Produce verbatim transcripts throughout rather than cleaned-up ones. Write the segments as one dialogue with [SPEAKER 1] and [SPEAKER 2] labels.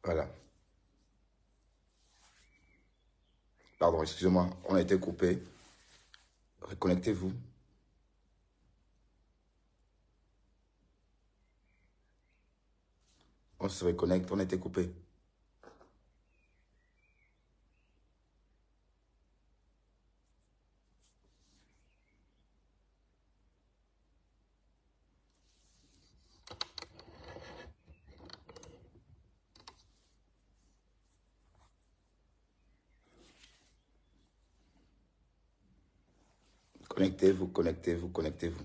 [SPEAKER 1] Voilà. Pardon, excusez-moi, on a été coupé. Reconnectez-vous. On se reconnecte, on a été coupé. Connectez-vous, connectez-vous, connectez-vous.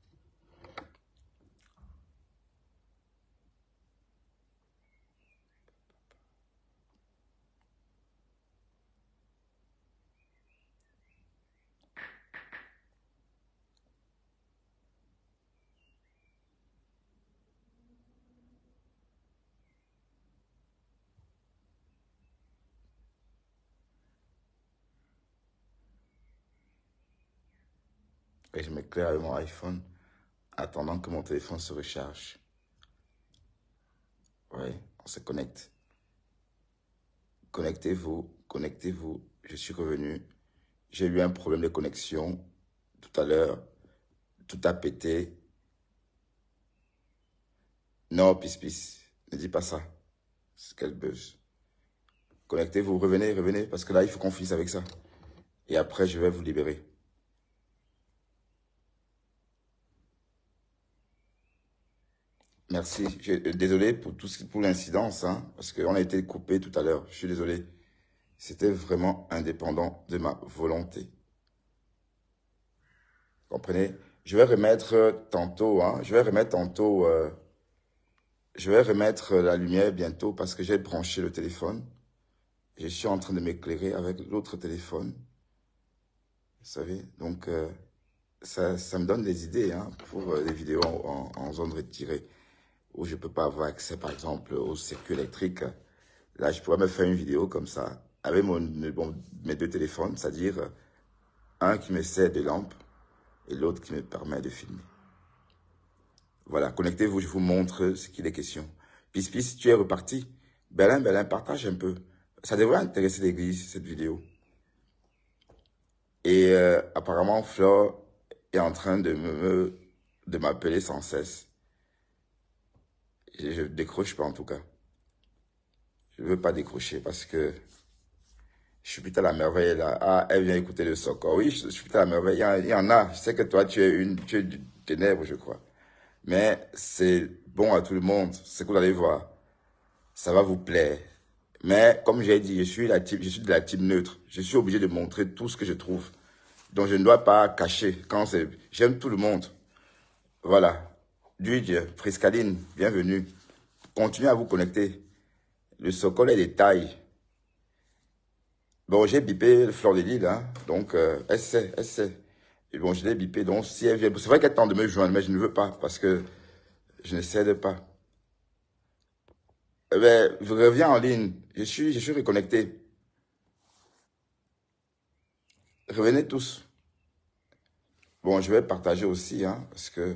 [SPEAKER 1] Et je m'éclaire avec mon iPhone, attendant que mon téléphone se recharge. Oui, on se connecte. Connectez-vous, connectez-vous. Je suis revenu. J'ai eu un problème de connexion tout à l'heure. Tout a pété. Non, pis pis, ne dis pas ça. C'est quel buzz. Connectez-vous, revenez, revenez, parce que là, il faut qu'on finisse avec ça. Et après, je vais vous libérer. Merci. Je, désolé pour tout ce pour l'incidence, hein, parce qu'on a été coupé tout à l'heure. Je suis désolé. C'était vraiment indépendant de ma volonté. Comprenez? Je vais remettre tantôt, hein, je vais remettre tantôt, euh, je vais remettre la lumière bientôt parce que j'ai branché le téléphone. Je suis en train de m'éclairer avec l'autre téléphone. Vous savez, donc euh, ça, ça me donne des idées hein, pour euh, des vidéos en, en, en zone retirée où je ne peux pas avoir accès, par exemple, au circuit électrique. Là, je pourrais me faire une vidéo comme ça avec mon, mon, mes deux téléphones, c'est-à-dire un qui me sert de lampe et l'autre qui me permet de filmer. Voilà, connectez-vous, je vous montre ce qu'il est question. Pis, pis, tu es reparti. Berlin, Berlin, partage un peu. Ça devrait intéresser l'église, cette vidéo. Et euh, apparemment, Flore est en train de me de m'appeler sans cesse. Je ne décroche pas en tout cas. Je ne veux pas décrocher parce que je suis plutôt à la merveille là. Ah, elle vient écouter le soc. Oh, oui, je suis plutôt à la merveille. Il y, en, il y en a. Je sais que toi, tu es une, tu es du ténèbre, je crois. Mais c'est bon à tout le monde. C'est que vous allez voir. Ça va vous plaire. Mais comme j'ai dit, je suis, la type, je suis de la type neutre. Je suis obligé de montrer tout ce que je trouve. Donc je ne dois pas cacher. Quand c'est, j'aime tout le monde. Voilà. Dude, Friscaline, bienvenue. Continuez à vous connecter. Le Sokol est des tailles. Bon, j'ai bipé le Fleur de Lille, hein. Donc, euh, elle sait, elle sait. Et bon, je l'ai bipé. Donc, si elle vient, c'est vrai qu'elle tente de me joindre, mais je ne veux pas parce que je ne cède pas. Eh ben, je reviens en ligne. Je suis, je suis reconnecté. Revenez tous. Bon, je vais partager aussi, hein, parce que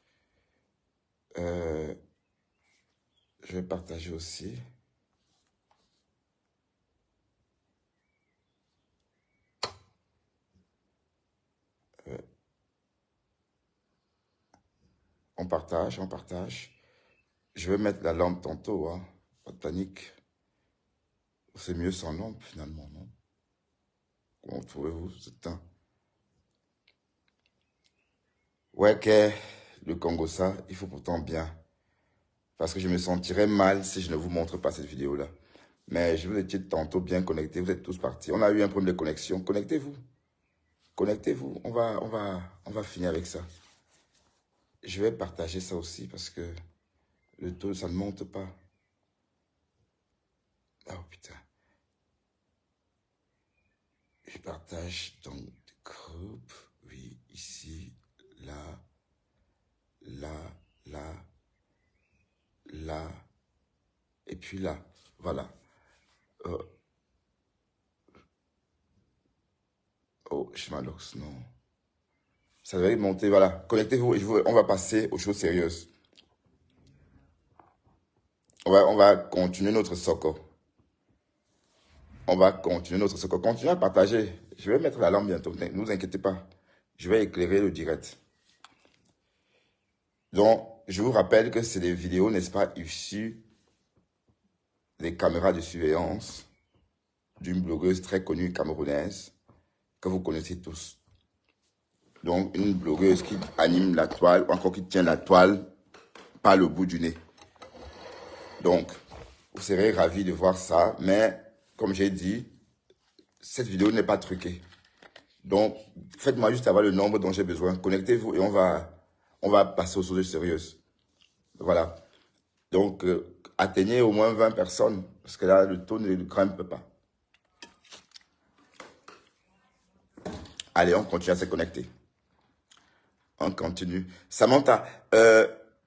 [SPEAKER 1] euh, je vais partager aussi. Euh, on partage, on partage. Je vais mettre la lampe tantôt, hein. Pas de panique. C'est mieux sans lampe, finalement, non? Comment trouvez-vous ce temps? Ouais, que le Congo, ça, il faut pourtant bien. Parce que je me sentirais mal si je ne vous montre pas cette vidéo-là. Mais je vous étiez tantôt bien connectés, vous êtes tous partis. On a eu un problème de connexion. Connectez-vous. Connectez-vous. On va, on va, on va finir avec ça. Je vais partager ça aussi parce que le taux, ça ne monte pas. Oh putain. Je partage dans le groupe. Oui, ici, là, là, là, là, et puis là. Voilà. Euh, oh, Schmalox, non. Ça devrait monter, voilà. Connectez-vous et je vous- on va passer aux choses sérieuses. On va, on va continuer notre soco. On va continuer notre soco. Continuez à partager. Je vais mettre la lampe bientôt. Ne vous inquiétez pas. Je vais éclairer le direct. Donc, je vous rappelle que c'est des vidéos, n'est-ce pas, issues des caméras de surveillance d'une blogueuse très connue camerounaise que vous connaissez tous. Donc, une blogueuse qui anime la toile, ou encore qui tient la toile par le bout du nez. Donc, vous serez ravis de voir ça, mais comme j'ai dit, cette vidéo n'est pas truquée. Donc, faites-moi juste avoir le nombre dont j'ai besoin. Connectez-vous et on va, on va passer aux choses sérieuses. Voilà. Donc, euh, atteignez au moins vingt personnes, parce que là, le taux ne grimpe pas. Allez, on continue à se connecter. On continue. Samantha, euh,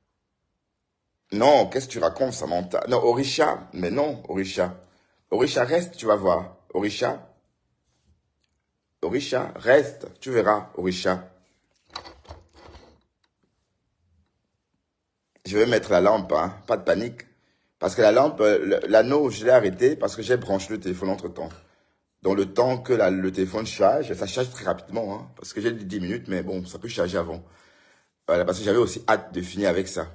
[SPEAKER 1] non, qu'est-ce que tu racontes, Samantha? Non, Orisha, mais non, Orisha. Orisha, reste, tu vas voir. Orisha, Orisha, reste, tu verras, Orisha. Je vais mettre la lampe, hein, pas de panique. Parce que la lampe, l'anneau, je l'ai arrêté parce que j'ai branché le téléphone entre-temps. Dans le temps que la, le téléphone charge, ça charge très rapidement, hein, parce que j'ai dit dix minutes, mais bon, ça peut charger avant. Voilà, parce que j'avais aussi hâte de finir avec ça.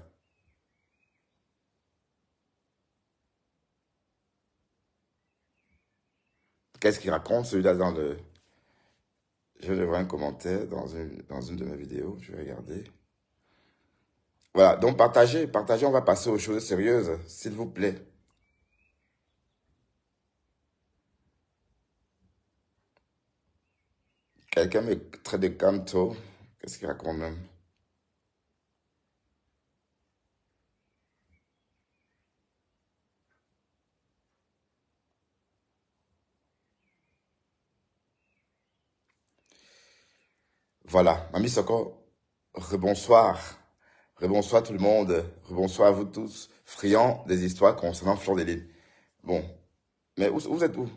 [SPEAKER 1] Qu'est-ce qu'il raconte, celui-là, dans le... Je vais voir un commentaire dans une, dans une de mes vidéos, je vais regarder. Voilà, donc partagez, partagez, on va passer aux choses sérieuses, s'il vous plaît. Quelqu'un me traite de canto. Qu'est-ce qu'il raconte même? Voilà, Mamie Soko, rebonsoir. Rebonsoir tout le monde. Rebonsoir à vous tous, friands des histoires concernant Fleur de Lys. Bon, mais où, vous êtes où?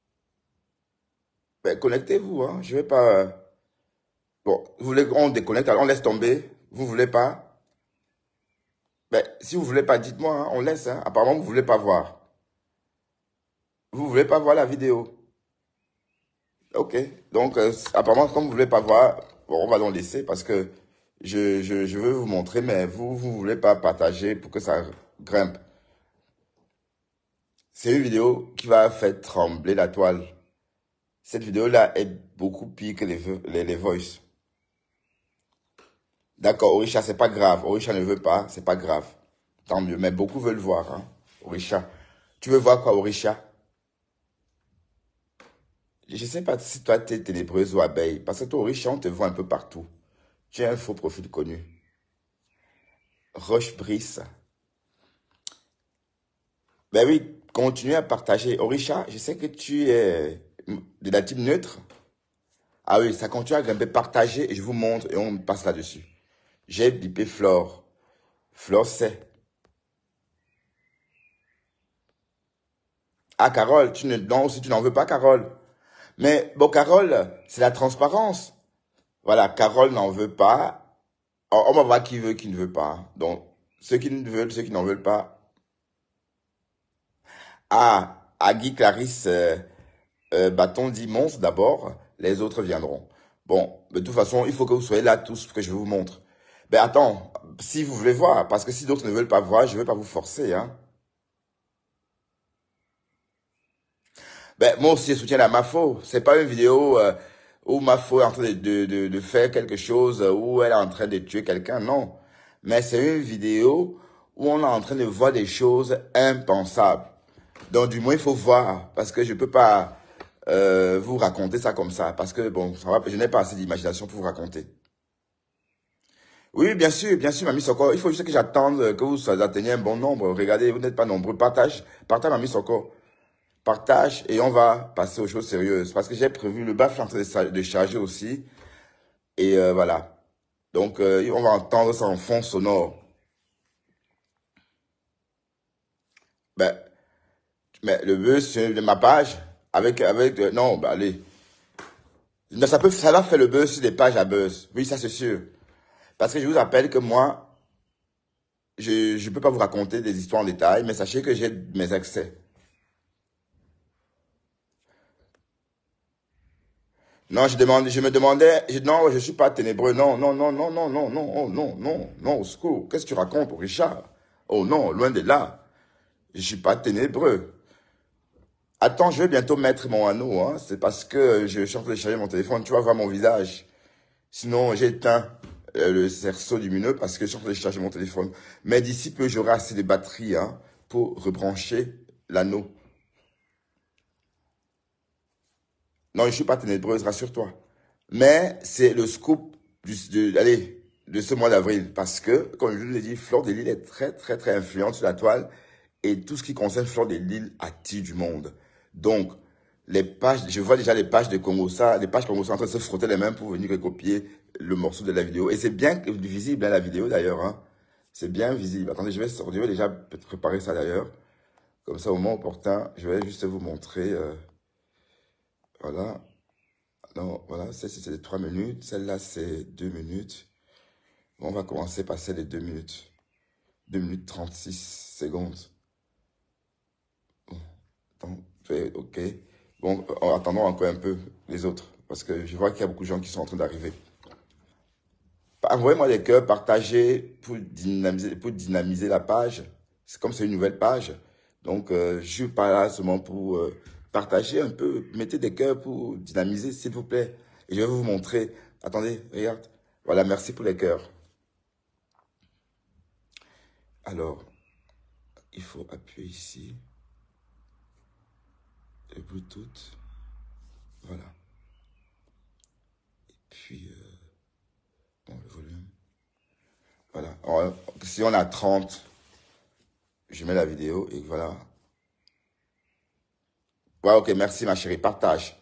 [SPEAKER 1] Ben, connectez-vous, hein. Je vais pas... Bon, vous voulez qu'on déconnecte, alors on laisse tomber. Vous voulez pas? Ben, si vous voulez pas, dites-moi, hein, on laisse. Hein. Apparemment, vous voulez pas voir. Vous voulez pas voir la vidéo. Ok, donc euh, apparemment, comme vous voulez pas voir, bon, on va l'en laisser parce que je, je, je veux vous montrer, mais vous, vous voulez pas partager pour que ça grimpe. C'est une vidéo qui va faire trembler la toile. Cette vidéo-là est beaucoup pire que les, les, les voices. D'accord, Orisha, c'est pas grave. Orisha ne veut pas, c'est pas grave. Tant mieux, mais beaucoup veulent voir, hein. Orisha. Tu veux voir quoi, Orisha? Je ne sais pas si toi, tu es ténébreuse ou abeille. Parce que toi, Orisha, on te voit un peu partout. Tu as un faux profil connu. Roche-Brice. Ben oui, continue à partager. Orisha, je sais que tu es de la team neutre. Ah oui, ça continue à grimper. Partager et je vous montre et on passe là-dessus. J'ai bipé Flore. Flore, c'est. Ah, Carole, tu ne, non, si tu n'en veux pas, Carole. Mais bon, Carole, c'est la transparence. Voilà, Carole n'en veut pas. On va voir qui veut, qui ne veut pas. Donc, ceux qui ne veulent, ceux qui n'en veulent pas. Ah, Agui Clarisse, euh, euh, Bâton dit monstre d'abord, les autres viendront. Bon, de toute façon, il faut que vous soyez là tous pour que je vous montre. Ben attends, si vous voulez voir, parce que si d'autres ne veulent pas voir, je ne vais pas vous forcer, hein. Ben, moi aussi, je soutiens la Mafo. C'est pas une vidéo euh, où Mafo est en train de, de, de, de faire quelque chose, euh, où elle est en train de tuer quelqu'un, non. Mais c'est une vidéo où on est en train de voir des choses impensables. Donc, du moins, il faut voir, parce que je peux pas euh, vous raconter ça comme ça, parce que, bon, ça va, je n'ai pas assez d'imagination pour vous raconter. Oui, bien sûr, bien sûr, Mamie Soko. Il faut juste que j'attende que vous atteigniez un bon nombre. Regardez, vous n'êtes pas nombreux. Partage, partage, Mamie Soko. Partage et on va passer aux choses sérieuses. Parce que j'ai prévu, le baffle est en train de, de charger aussi. Et euh, voilà. Donc, euh, on va entendre ça en fond sonore. Ben, mais le buzz sur ma page, avec, avec, euh, non, ben allez. Mais ça peut, ça va faire le buzz sur des pages à buzz. Oui, ça c'est sûr. Parce que je vous rappelle que moi, Je ne peux pas vous raconter des histoires en détail, mais sachez que j'ai mes accès. Non, je demande, je me demandais, je, non, je suis pas ténébreux, non, non, non, non, non, non, non, oh, non, non, non, au secours. Qu'est-ce que tu racontes, Richard? Oh non, loin de là. Je suis pas ténébreux. Attends, je vais bientôt mettre mon anneau, hein. C'est parce que je suis en train de charger mon téléphone. Tu vas voir mon visage. Sinon, j'ai éteint euh, le cerceau lumineux parce que je suis en train de charger mon téléphone. Mais d'ici peu, j'aurai assez de batterie, hein, pour rebrancher l'anneau. Non, je suis pas ténébreuse, rassure-toi. Mais c'est le scoop du, de, allez, de ce mois d'avril. Parce que, comme je vous l'ai dit, Fleur de Lille est très, très, très influente sur la toile. Et tout ce qui concerne Fleur de Lille attire du monde. Donc, les pages, je vois déjà les pages de Congo, ça, les pages Congo sont en train de se frotter les mains pour venir recopier le morceau de la vidéo. Et c'est bien visible, hein, la vidéo d'ailleurs. Hein. C'est bien visible. Attendez, je vais, sortir, je vais déjà préparer ça d'ailleurs. Comme ça, au moment opportun, je vais juste vous montrer. Euh, voilà. Non, voilà, celle-ci c'est les trois minutes. Celle-là, c'est deux minutes. Bon, on va commencer par celle de deux minutes. deux minutes trente-six secondes. Bon, attends, ok. Bon, en attendant encore un peu les autres. Parce que je vois qu'il y a beaucoup de gens qui sont en train d'arriver. Envoyez-moi des cœurs, partagez pour dynamiser, pour dynamiser la page. C'est comme c'est une nouvelle page. Donc, euh, je suis pas là seulement pour euh, partager un peu. Mettez des cœurs pour dynamiser, s'il vous plaît. Et je vais vous montrer. Attendez, regarde. Voilà, merci pour les cœurs. Alors, il faut appuyer ici. Le Bluetooth. Voilà. Et puis, euh, bon, le volume. Voilà. Alors, si on a trente, je mets la vidéo et voilà. Ouais, ok, merci ma chérie. Partage.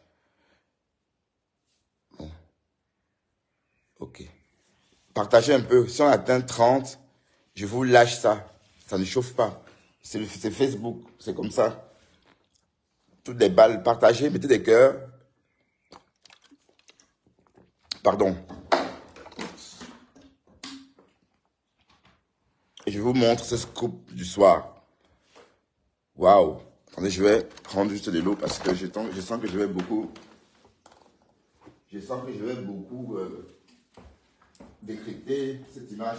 [SPEAKER 1] Bon, ok. Partagez un peu. Si on atteint trente, je vous lâche ça. Ça ne chauffe pas. C'est Facebook. C'est comme ça. Toutes les balles. Partagez. Mettez des cœurs. Pardon. Et je vous montre ce scoop du soir. Waouh. Attendez, je vais prendre juste de l'eau parce que je, je sens que je vais beaucoup... Je sens que je vais beaucoup euh, décrypter cette image.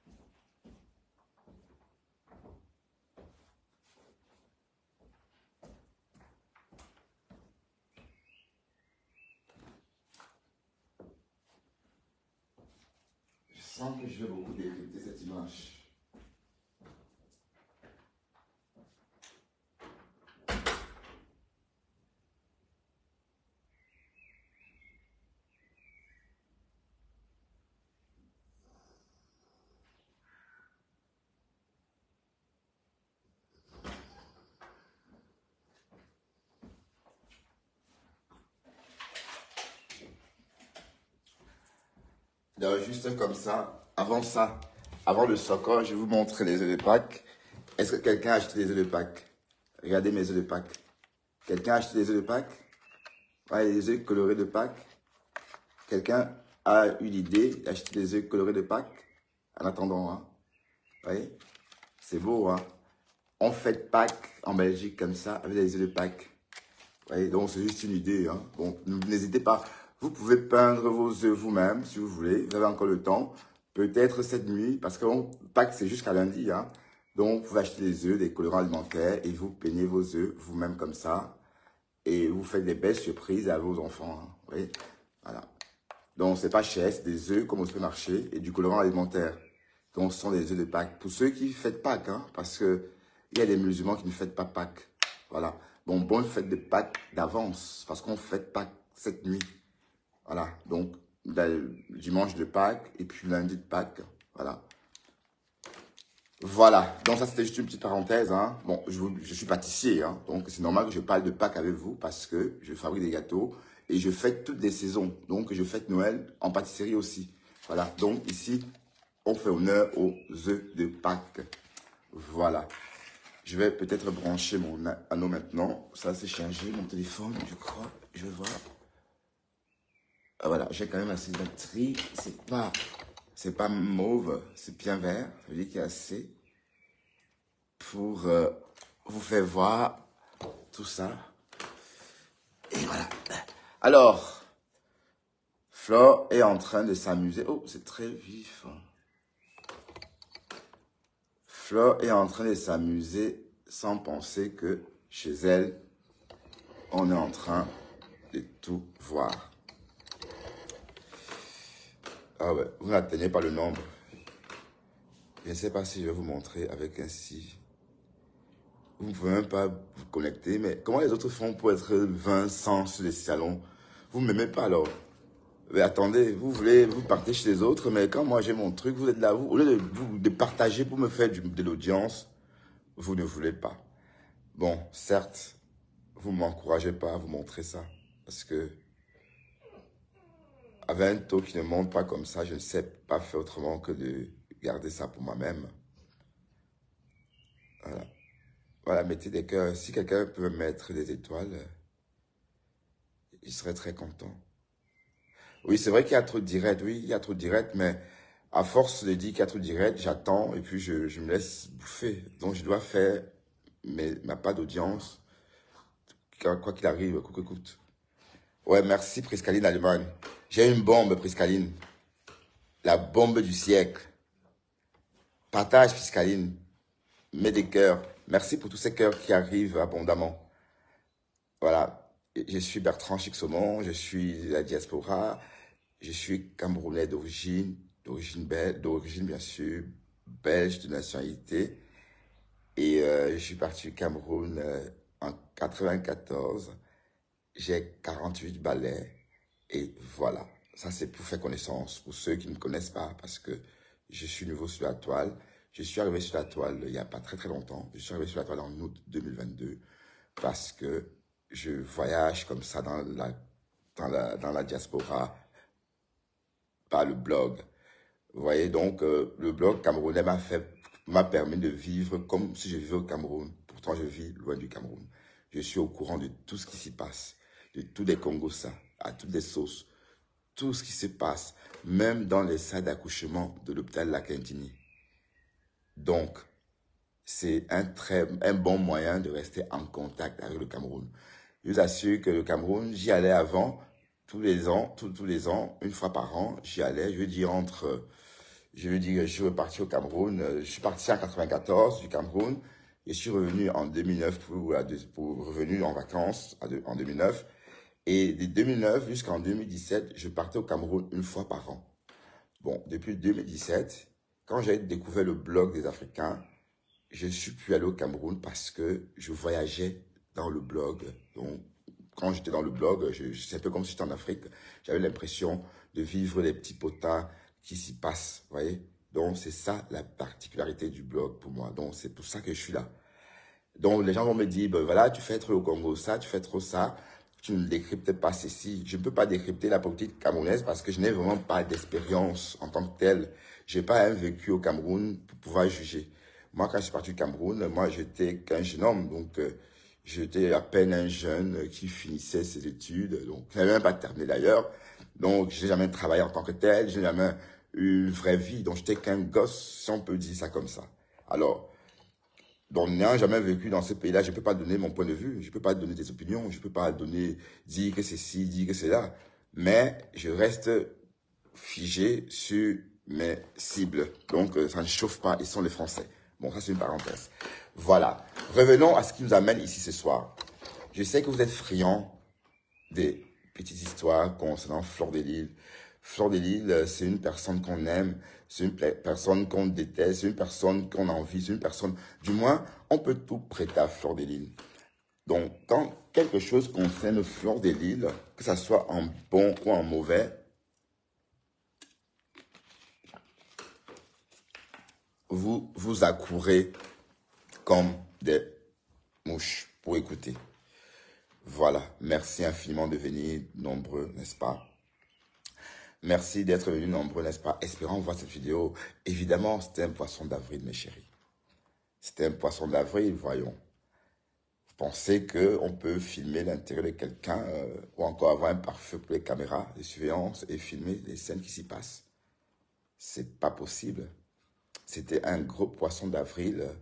[SPEAKER 1] Je sens que je vais beaucoup décrypter cette image. Alors, juste comme ça, avant ça, avant le soccer, je vais vous montrer les œufs de Pâques. Est-ce que quelqu'un a acheté des œufs de Pâques? Regardez mes œufs de Pâques. Quelqu'un a acheté des œufs de Pâques? Ouais, les œufs colorés de Pâques. Quelqu'un a eu l'idée d'acheter des œufs colorés de Pâques? En attendant, hein. Vous voyez? C'est beau, hein. On fête Pâques en Belgique comme ça, avec des œufs de Pâques. Vous voyez? Donc, c'est juste une idée, hein. Bon, n'hésitez pas. Vous pouvez peindre vos œufs vous-même, si vous voulez. Vous avez encore le temps. Peut-être cette nuit, parce que Pâques, c'est jusqu'à lundi, hein. Donc, vous pouvez acheter des œufs, des colorants alimentaires, et vous peignez vos œufs vous-même comme ça. Et vous faites des belles surprises à vos enfants, hein. Vous voyez? Voilà. Donc, c'est pas cher, c'est des œufs comme au supermarché et du colorant alimentaire. Donc, ce sont des œufs de Pâques. Pour ceux qui fêtent Pâques, hein, parce que il y a des musulmans qui ne fêtent pas Pâques. Voilà. Bon, bonne fête de Pâques d'avance, parce qu'on fête Pâques cette nuit. Voilà. Donc, dimanche de Pâques et puis lundi de Pâques. Voilà. Voilà. Donc, ça, c'était juste une petite parenthèse, hein. Bon, je, vous, je suis pâtissier, hein. Donc, c'est normal que je parle de Pâques avec vous parce que je fabrique des gâteaux et je fête toutes les saisons. Donc, je fête Noël en pâtisserie aussi. Voilà. Donc, ici, on fait honneur aux œufs de Pâques. Voilà. Je vais peut-être brancher mon anneau maintenant. Ça, c'est chargé, mon téléphone, je crois. Je vais voir. Ah, voilà, j'ai quand même assez de batterie. C'est pas, c'est pas mauve, c'est bien vert. Ça veut dire qu'il y a assez. pour euh, vous faire voir tout ça. Et voilà. Alors, Flore est en train de s'amuser. Oh, c'est très vif. Flore est en train de s'amuser sans penser que chez elle, on est en train de tout voir. Ah ouais, vous n'atteignez pas le nombre. Je ne sais pas si je vais vous montrer avec un si. Vous ne pouvez même pas vous connecter, mais comment les autres font pour être vingt, cent sur les salons? Vous ne m'aimez pas alors? Mais attendez, vous voulez, vous partez chez les autres, mais quand moi j'ai mon truc, vous êtes là, vous, au lieu de, vous, de partager pour me faire du, de l'audience, vous ne voulez pas. Bon, certes, vous ne m'encouragez pas à vous montrer ça, parce que avec un taux qui ne monte pas comme ça, je ne sais pas faire autrement que de garder ça pour moi-même. Voilà. Voilà, mettez des cœurs. Si quelqu'un peut me mettre des étoiles, je serais très content. Oui, c'est vrai qu'il y a trop de direct. Oui, il y a trop de direct, mais à force de dire qu'il y a trop de direct, j'attends et puis je, je me laisse bouffer. Donc, je dois faire mes, ma part d'audience, quoi qu'il arrive, coûte que coûte. Ouais, merci Priscaline Allemagne. J'ai une bombe, Priscaline. La bombe du siècle. Partage, Priscaline. Mets des cœurs. Merci pour tous ces cœurs qui arrivent abondamment. Voilà. Je suis Bertrand Chixomon, je suis de la diaspora, je suis Camerounais d'origine, d'origine belge, d'origine bien sûr, belge de nationalité. Et euh, je suis parti du Cameroun euh, en quatre-vingt-quatorze. J'ai quarante-huit balais. Et voilà. Ça, c'est pour faire connaissance, pour ceux qui ne me connaissent pas, parce que je suis nouveau sur la toile. Je suis arrivé sur la toile il n'y a pas très très longtemps. Je suis arrivé sur la toile en août deux mille vingt-deux parce que je voyage comme ça dans la, dans la, dans la diaspora par le blog. Vous voyez, donc euh, le blog camerounais m'a fait, m'a permis de vivre comme si je vivais au Cameroun. Pourtant, je vis loin du Cameroun. Je suis au courant de tout ce qui s'y passe, de tous les Congossas, à toutes les sauces, tout ce qui se passe, même dans les salles d'accouchement de l'hôpital Lakentini. Donc, c'est un, très, un bon moyen de rester en contact avec le Cameroun. Je vous assure que le Cameroun, j'y allais avant, tous les ans, tous, tous les ans, une fois par an, j'y allais, je veux dire entre, je veux dire, je suis reparti au Cameroun, je suis parti en quatre-vingt-quatorze du Cameroun, et je suis revenu en deux mille neuf pour, pour revenir en vacances en deux mille neuf, et de deux mille neuf jusqu'en deux mille dix-sept, je partais au Cameroun une fois par an. Bon, depuis deux mille dix-sept, quand j'ai découvert le blog des Africains, je ne suis plus allé au Cameroun parce que je voyageais dans le blog. Donc, quand j'étais dans le blog, je, c'est un peu comme si j'étais en Afrique. J'avais l'impression de vivre les petits potins qui s'y passent, vous voyez. Donc, c'est ça la particularité du blog pour moi. Donc, c'est pour ça que je suis là. Donc, les gens vont me dire, ben voilà, tu fais trop au Congo ça, tu fais trop ça, tu ne décryptes pas ceci. Je ne peux pas décrypter la politique camerounaise parce que je n'ai vraiment pas d'expérience en tant que telle. Je n'ai pas un vécu au Cameroun pour pouvoir juger. Moi, quand je suis parti du Cameroun, moi, j'étais qu'un jeune homme. Donc, euh, j'étais à peine un jeune qui finissait ses études. Donc, je n'avais même pas terminé d'ailleurs. Donc, je n'ai jamais travaillé en tant que tel. Je n'ai jamais eu une vraie vie. Donc, j'étais qu'un gosse, si on peut dire ça comme ça. Alors, donc, n'ayant jamais vécu dans ce pays-là, je ne peux pas donner mon point de vue. Je ne peux pas donner des opinions. Je ne peux pas donner, dire que c'est ci, dire que c'est là. Mais je reste figé sur mes cibles. Donc, euh, ça ne chauffe pas. Ils sont les Français. Bon, ça, c'est une parenthèse. Voilà. Revenons à ce qui nous amène ici ce soir. Je sais que vous êtes friands des petites histoires concernant Flore de Lille. Flore de Lille, c'est une personne qu'on aime, c'est une personne qu'on déteste, c'est une personne qu'on a envie, c'est une personne... Du moins, on peut tout prêter à Flore de Lille. Donc, quand quelque chose concerne Flore de Lille, que ça soit en bon ou en mauvais, vous vous accourez comme des mouches pour écouter. Voilà, merci infiniment de venir nombreux, n'est-ce pas? Merci d'être venus nombreux, n'est-ce pas? Espérons voir cette vidéo. Évidemment, c'était un poisson d'avril, mes chéris. C'était un poisson d'avril, voyons. Vous pensez qu'on peut filmer l'intérieur de quelqu'un euh, ou encore avoir un pare-feu pour les caméras de surveillance et filmer les scènes qui s'y passent? C'est pas possible. C'était un gros poisson d'avril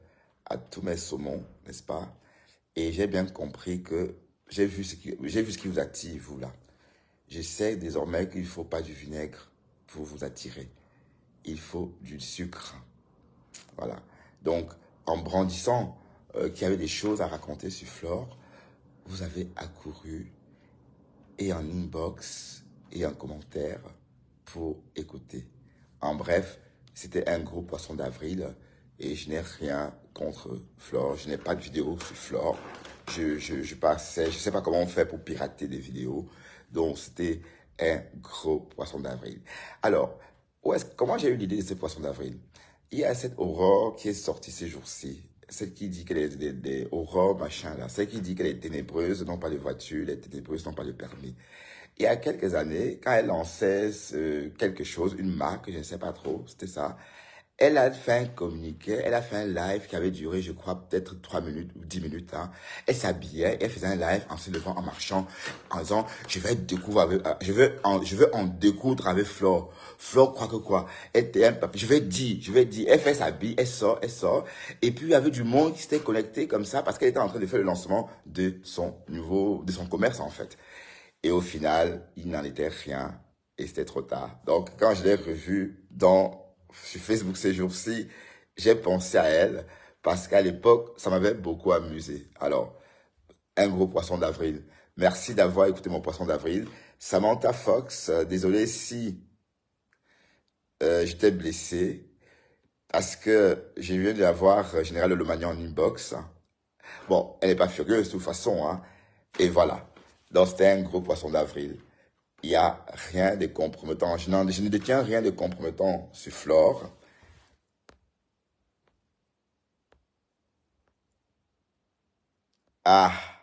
[SPEAKER 1] à tous mes saumons, n'est-ce pas? Et j'ai bien compris que j'ai vu ce qui, j'ai vu ce qui vous attire, vous là. Je sais désormais qu'il ne faut pas du vinaigre pour vous attirer. Il faut du sucre. Voilà. Donc, en brandissant euh, qu'il y avait des choses à raconter sur Flore, vous avez accouru et en inbox et en commentaire pour écouter. En bref, c'était un gros poisson d'avril et je n'ai rien contre Flore. Je n'ai pas de vidéo sur Flore. Je, je, je passais, je sais pas comment on fait pour pirater des vidéos. Donc, c'était un gros poisson d'avril. Alors, où est-ce, comment j'ai eu l'idée de ce poisson d'avril? Il y a cette Aurore qui est sortie ces jours-ci. Celle qui dit qu'elle est des, des Aurore, machin là. Celle qui dit qu'elle est ténébreuse, non pas les voitures, les ténébreuses, non pas le permis. Il y a quelques années, quand elle lançait euh, quelque chose, une marque, je ne sais pas trop, c'était ça, elle a fait un communiqué, elle a fait un live qui avait duré, je crois, peut-être trois minutes ou dix minutes. Hein. Elle s'habillait, elle faisait un live en se levant, en marchant, en disant, je vais découvrir avec, euh, je veux en, je veux en découdre avec Flore. Flore croit que quoi? Elle était un papier. Je vais dire, je vais dire, elle fait sa bille, elle sort, elle sort. Et puis, il y avait du monde qui s'était connecté comme ça parce qu'elle était en train de faire le lancement de son nouveau, de son commerce, en fait. Et au final, il n'en était rien et c'était trop tard. Donc, quand je l'ai revue dans, sur Facebook ces jours-ci, j'ai pensé à elle parce qu'à l'époque, ça m'avait beaucoup amusé. Alors, un gros poisson d'avril. Merci d'avoir écouté mon poisson d'avril. Samantha Fox, euh, désolé si euh, j'étais blessé parce que j'ai viens de l'avoir euh, Général Lomagnan en inbox. Bon, elle n'est pas furieuse de toute façon, hein. Et voilà. Donc, c'était un gros poisson d'avril. Il n'y a rien de compromettant. Je, je ne détiens rien de compromettant sur Flore. Ah,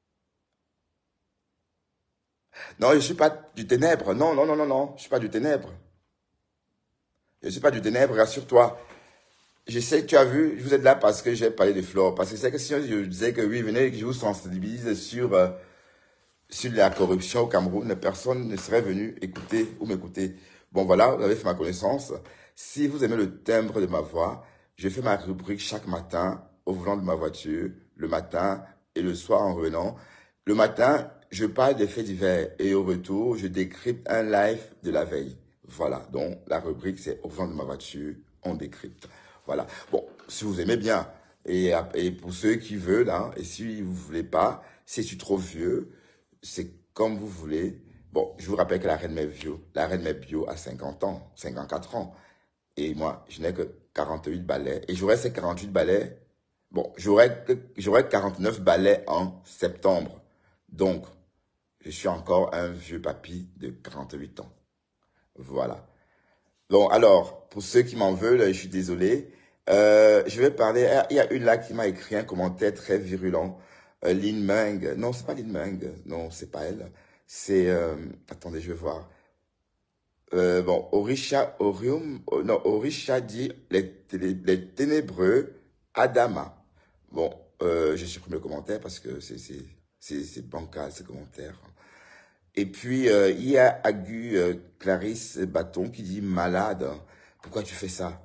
[SPEAKER 1] non, je ne suis pas du ténèbre. Non, non, non, non, non. Je ne suis pas du ténèbre. Je ne suis pas du ténèbre, rassure-toi. Je sais que tu as vu, vous êtes là parce que j'ai parlé de Flore. Parce que c'est que si je disais que oui, venez, que je vous sensibilise sur, euh, sur la corruption au Cameroun, personne ne serait venu écouter ou m'écouter. Bon, voilà, vous avez fait ma connaissance. Si vous aimez le timbre de ma voix, je fais ma rubrique chaque matin au volant de ma voiture, le matin et le soir en revenant. Le matin, je parle des faits divers et au retour, je décrypte un live de la veille. Voilà, donc la rubrique, c'est au volant de ma voiture, on décrypte. Voilà. Bon, si vous aimez bien, et, et pour ceux qui veulent, hein, et si vous voulez pas, si je suis trop vieux, c'est comme vous voulez. Bon, je vous rappelle que la reine m'est bio. La reine m'est bio à cinquante ans, cinquante-quatre ans. Et moi, je n'ai que quarante-huit balais. Et j'aurai ces quarante-huit balais. Bon, j'aurai que, j'aurai quarante-neuf balais en septembre. Donc, je suis encore un vieux papy de quarante-huit ans. Voilà. Bon, alors, pour ceux qui m'en veulent, je suis désolé. Euh, je vais parler. Il y a une là qui m'a écrit un commentaire très virulent. Euh, Lin Meng. Non, c'est pas Lin Meng. Non, c'est pas elle. C'est. Euh, attendez, je vais voir. Euh, bon, Orisha, Orium. Oh, non, Orisha dit les, les, les ténébreux Adama. Bon, euh, je supprime le commentaire parce que c'est c'est c'est c'est bancal ce commentaire. Et puis, euh, il y a Agu euh, Clarisse Bâton qui dit malade. Pourquoi tu fais ça?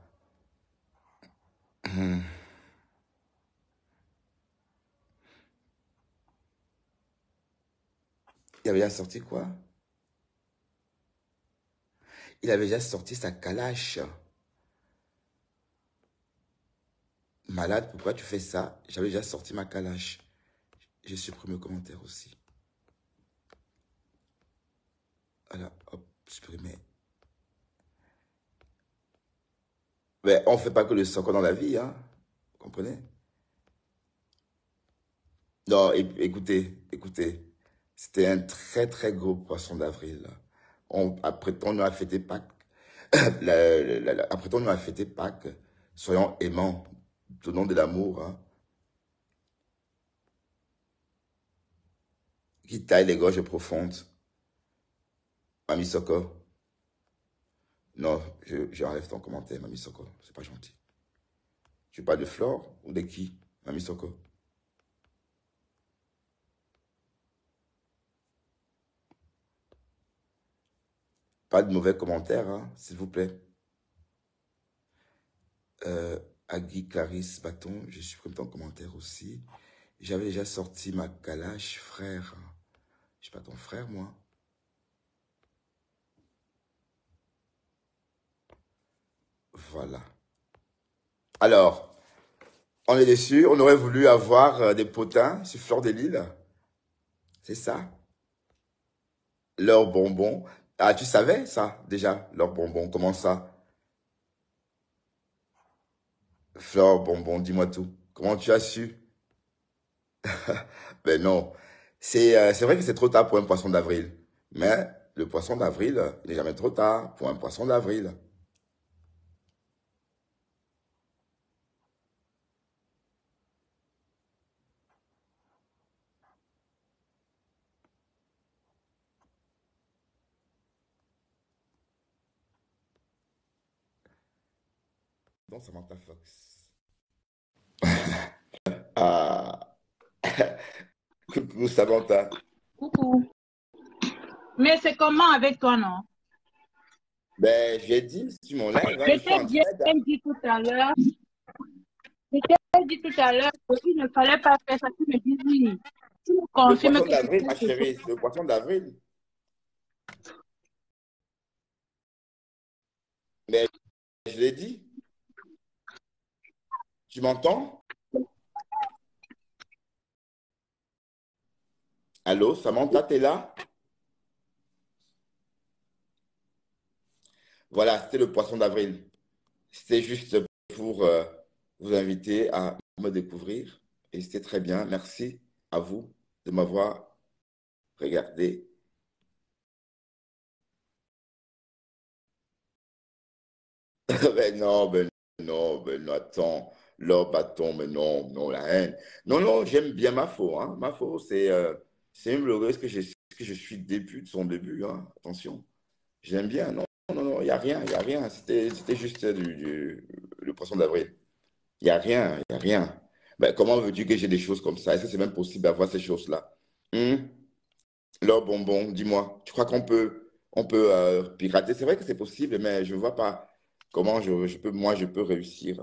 [SPEAKER 1] Hmm. Il avait déjà sorti quoi? Il avait déjà sorti sa calache. Malade, pourquoi tu fais ça? J'avais déjà sorti ma calache. J'ai supprimé le commentaire aussi. Voilà, hop, supprimé. Mais on ne fait pas que le soccer dans la vie, hein. Vous comprenez? Non, é- écoutez, écoutez. C'était un très, très gros poisson d'avril. On, apprêtons-nous à fêter Pâques. La- la- la- la- Apprêtons-nous à fêter Pâques. Soyons aimants. Donnons de l'amour, hein. Qui taille les gorges profondes. Mamie Soko. Non, je, j'enlève ton commentaire, Mamie Soko. C'est pas gentil. Tu parles de Flore ou de qui, Mamie Soko? Pas de mauvais commentaires, hein, s'il vous plaît. Euh, Agui Clarisse Bâton, je supprime ton commentaire aussi. J'avais déjà sorti ma calache, frère. Je suis pas ton frère, moi. Voilà. Alors, on est déçus. On aurait voulu avoir euh, des potins sur Fleur de Lille. C'est ça. Leurs bonbons. Ah, tu savais ça, déjà, leurs bonbons. Comment ça? Fleur, bonbon, dis-moi tout. Comment tu as su? Ben non. C'est euh, c'est vrai que c'est trop tard pour un poisson d'avril. Mais le poisson d'avril, il n'est jamais trop tard pour un poisson d'avril. Donc, Samantha Fox. Ah, coucou Samantha.
[SPEAKER 2] Coucou. Mais c'est comment avec toi, non?
[SPEAKER 1] Ben, j'ai dit sur mon live, hein,
[SPEAKER 2] Je
[SPEAKER 1] je suis
[SPEAKER 2] t'ai
[SPEAKER 1] en
[SPEAKER 2] bien
[SPEAKER 1] train de...
[SPEAKER 2] dit tout à l'heure, je t'ai dit tout à l'heure qu'il ne fallait pas faire ça. Tu me dis oui. Tu me
[SPEAKER 1] Le
[SPEAKER 2] confirmes
[SPEAKER 1] poisson
[SPEAKER 2] que tu
[SPEAKER 1] d'avril,
[SPEAKER 2] fais
[SPEAKER 1] ma
[SPEAKER 2] ce jour.
[SPEAKER 1] chérie, c'est le poisson d'avril. Mais je l'ai dit. Tu m'entends? Allô, Samantha, t'es là? Voilà, c'était le poisson d'avril. C'était juste pour euh, vous inviter à me découvrir. Et c'était très bien. Merci à vous de m'avoir regardé. Ben non, ben non, ben non, attends. L'or bâton, mais non, non, la haine. Non, non, j'aime bien Mafo. Hein. Mafo, c'est euh, c'est une blogueuse que je, que je suis début de son début. Hein. Attention. J'aime bien. Non, non, non, il n'y a rien, il n'y a rien. C'était c'était juste du, du- le poisson d'avril. Il n'y a rien, il n'y a rien. Ben, comment veux-tu que j'ai des choses comme ça? Est-ce que c'est même possible d'avoir ces choses-là? Hum? L'or bonbon, dis-moi. Tu crois qu'on peut, on peut euh, pirater? C'est vrai que c'est possible, mais je ne vois pas comment je, je peux, moi, je peux réussir.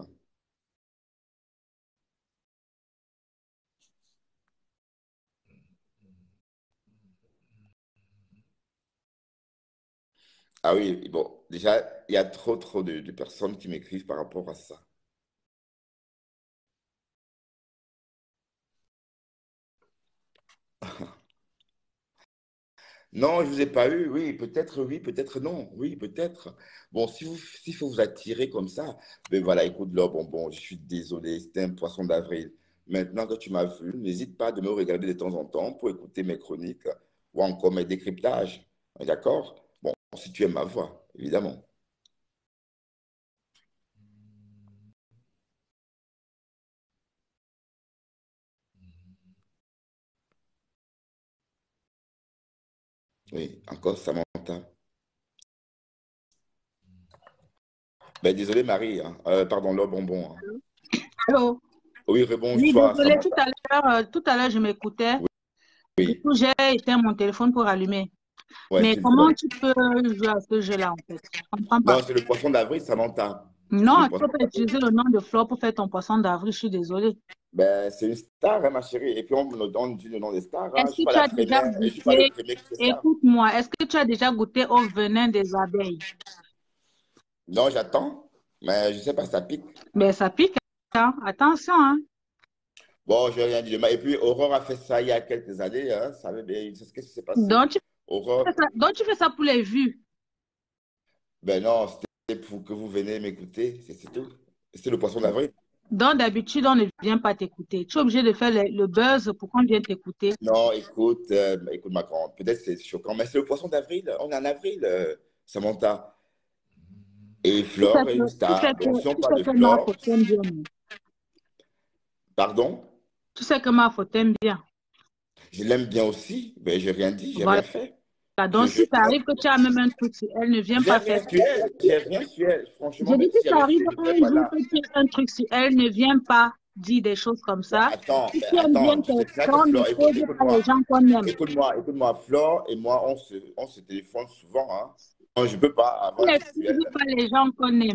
[SPEAKER 1] Ah oui, bon, déjà, il y a trop, trop de, de personnes qui m'écrivent par rapport à ça. Non, je vous ai pas eu. Oui, peut-être oui, peut-être non. Oui, peut-être. Bon, si vous, s'il faut vous attirer comme ça, ben voilà, écoute, là, bon, bon, je suis désolé, c'était un poisson d'avril. Maintenant que tu m'as vu, n'hésite pas de me regarder de temps en temps pour écouter mes chroniques ou encore mes décryptages. D'accord? Bon, si tu aimes ma voix, évidemment. Oui, encore Samantha. Ben désolé, Marie. Hein. Euh, pardon, là, bonbon. Hein.
[SPEAKER 2] Allô?
[SPEAKER 1] Oui,
[SPEAKER 2] Oui,
[SPEAKER 1] rebonsoir,
[SPEAKER 2] désolée, tout
[SPEAKER 1] Samantha.
[SPEAKER 2] à l'heure, euh, tout à l'heure, je m'écoutais.
[SPEAKER 1] Oui,
[SPEAKER 2] Du
[SPEAKER 1] oui.
[SPEAKER 2] coup, j'ai éteint mon téléphone pour allumer.
[SPEAKER 1] Ouais,
[SPEAKER 2] Mais
[SPEAKER 1] s'il te
[SPEAKER 2] comment
[SPEAKER 1] plaît.
[SPEAKER 2] tu peux jouer à ce jeu-là, en fait? Je comprends pas.
[SPEAKER 1] Non, c'est le poisson d'avril, Samantha. C'est le
[SPEAKER 2] Non, tu
[SPEAKER 1] poisson
[SPEAKER 2] peux pas
[SPEAKER 1] d'avril.
[SPEAKER 2] utiliser le nom de Flore pour faire ton poisson d'avril, je suis désolée.
[SPEAKER 1] Ben, c'est une star, hein, ma chérie. Et puis, on me donne du nom des stars. Hein. Je ne
[SPEAKER 2] Est-ce
[SPEAKER 1] suis
[SPEAKER 2] que
[SPEAKER 1] pas
[SPEAKER 2] tu
[SPEAKER 1] la
[SPEAKER 2] as déjà
[SPEAKER 1] première, je suis pas le
[SPEAKER 2] goûté,
[SPEAKER 1] premier qui fait ça.
[SPEAKER 2] écoute-moi, est-ce que tu as déjà goûté au venin des abeilles?
[SPEAKER 1] Non, j'attends, mais je ne sais pas si ça pique.
[SPEAKER 2] Ben, ça pique, hein? Attention, hein?
[SPEAKER 1] Bon, je n'ai rien dit de mal. Et puis, Aurore a fait ça il y a quelques années. Hein, ça avait bien, qu'est-ce qui s'est passé?
[SPEAKER 2] Donc tu, fais
[SPEAKER 1] Aurore,
[SPEAKER 2] ça, donc, tu fais ça pour les vues.
[SPEAKER 1] ben non, c'était pour que vous venez m'écouter. C'est c'est tout. C'est le poisson d'avril.
[SPEAKER 2] Donc, d'habitude, on ne vient pas t'écouter. Tu es obligé de faire le, le buzz pour qu'on vienne t'écouter.
[SPEAKER 1] Non, écoute, euh, écoute, ma grande. Peut-être c'est choquant, mais c'est le poisson d'avril. On est en avril, euh, Samantha. Et
[SPEAKER 2] Tu sais
[SPEAKER 1] Flore est
[SPEAKER 2] que,
[SPEAKER 1] une
[SPEAKER 2] tu sais
[SPEAKER 1] star.
[SPEAKER 2] que,
[SPEAKER 1] Donc, si on
[SPEAKER 2] tu
[SPEAKER 1] parle
[SPEAKER 2] sais
[SPEAKER 1] de
[SPEAKER 2] que ma
[SPEAKER 1] Flore,
[SPEAKER 2] faute t'aime bien. Non?
[SPEAKER 1] pardon,
[SPEAKER 2] Tu sais que ma faute t'aime bien.
[SPEAKER 1] je l'aime bien aussi. Ben, j'ai rien dit, j'ai
[SPEAKER 2] Voilà.
[SPEAKER 1] rien fait.
[SPEAKER 2] Donc,
[SPEAKER 1] Je, je,
[SPEAKER 2] si ça arrive que tu as même un truc sur elle, ne viens
[SPEAKER 1] j'ai
[SPEAKER 2] pas
[SPEAKER 1] rien
[SPEAKER 2] faire
[SPEAKER 1] su elle, j'ai rien su elle. Franchement,
[SPEAKER 2] J'ai dit
[SPEAKER 1] même
[SPEAKER 2] que
[SPEAKER 1] si
[SPEAKER 2] ça
[SPEAKER 1] j'avais
[SPEAKER 2] arrive
[SPEAKER 1] su, je ne serais
[SPEAKER 2] un
[SPEAKER 1] pas
[SPEAKER 2] jour
[SPEAKER 1] là.
[SPEAKER 2] que tu as un truc sur elle, ne viens pas dire des choses comme
[SPEAKER 1] Ben,
[SPEAKER 2] ça.
[SPEAKER 1] attends,
[SPEAKER 2] Si
[SPEAKER 1] ben,
[SPEAKER 2] tu aimes bien
[SPEAKER 1] attends, tu sais déjà que
[SPEAKER 2] quelqu'un, ne
[SPEAKER 1] Flore, écoute,
[SPEAKER 2] pose pas les
[SPEAKER 1] écoute-moi,
[SPEAKER 2] gens qu'on aime.
[SPEAKER 1] écoute-moi, écoute-moi, Flore et moi, on se, on se téléphone souvent. Hein. Non, je ne peux pas
[SPEAKER 2] Tu
[SPEAKER 1] avoir un truc sur
[SPEAKER 2] n'épouses
[SPEAKER 1] elle.
[SPEAKER 2] pas les gens qu'on aime.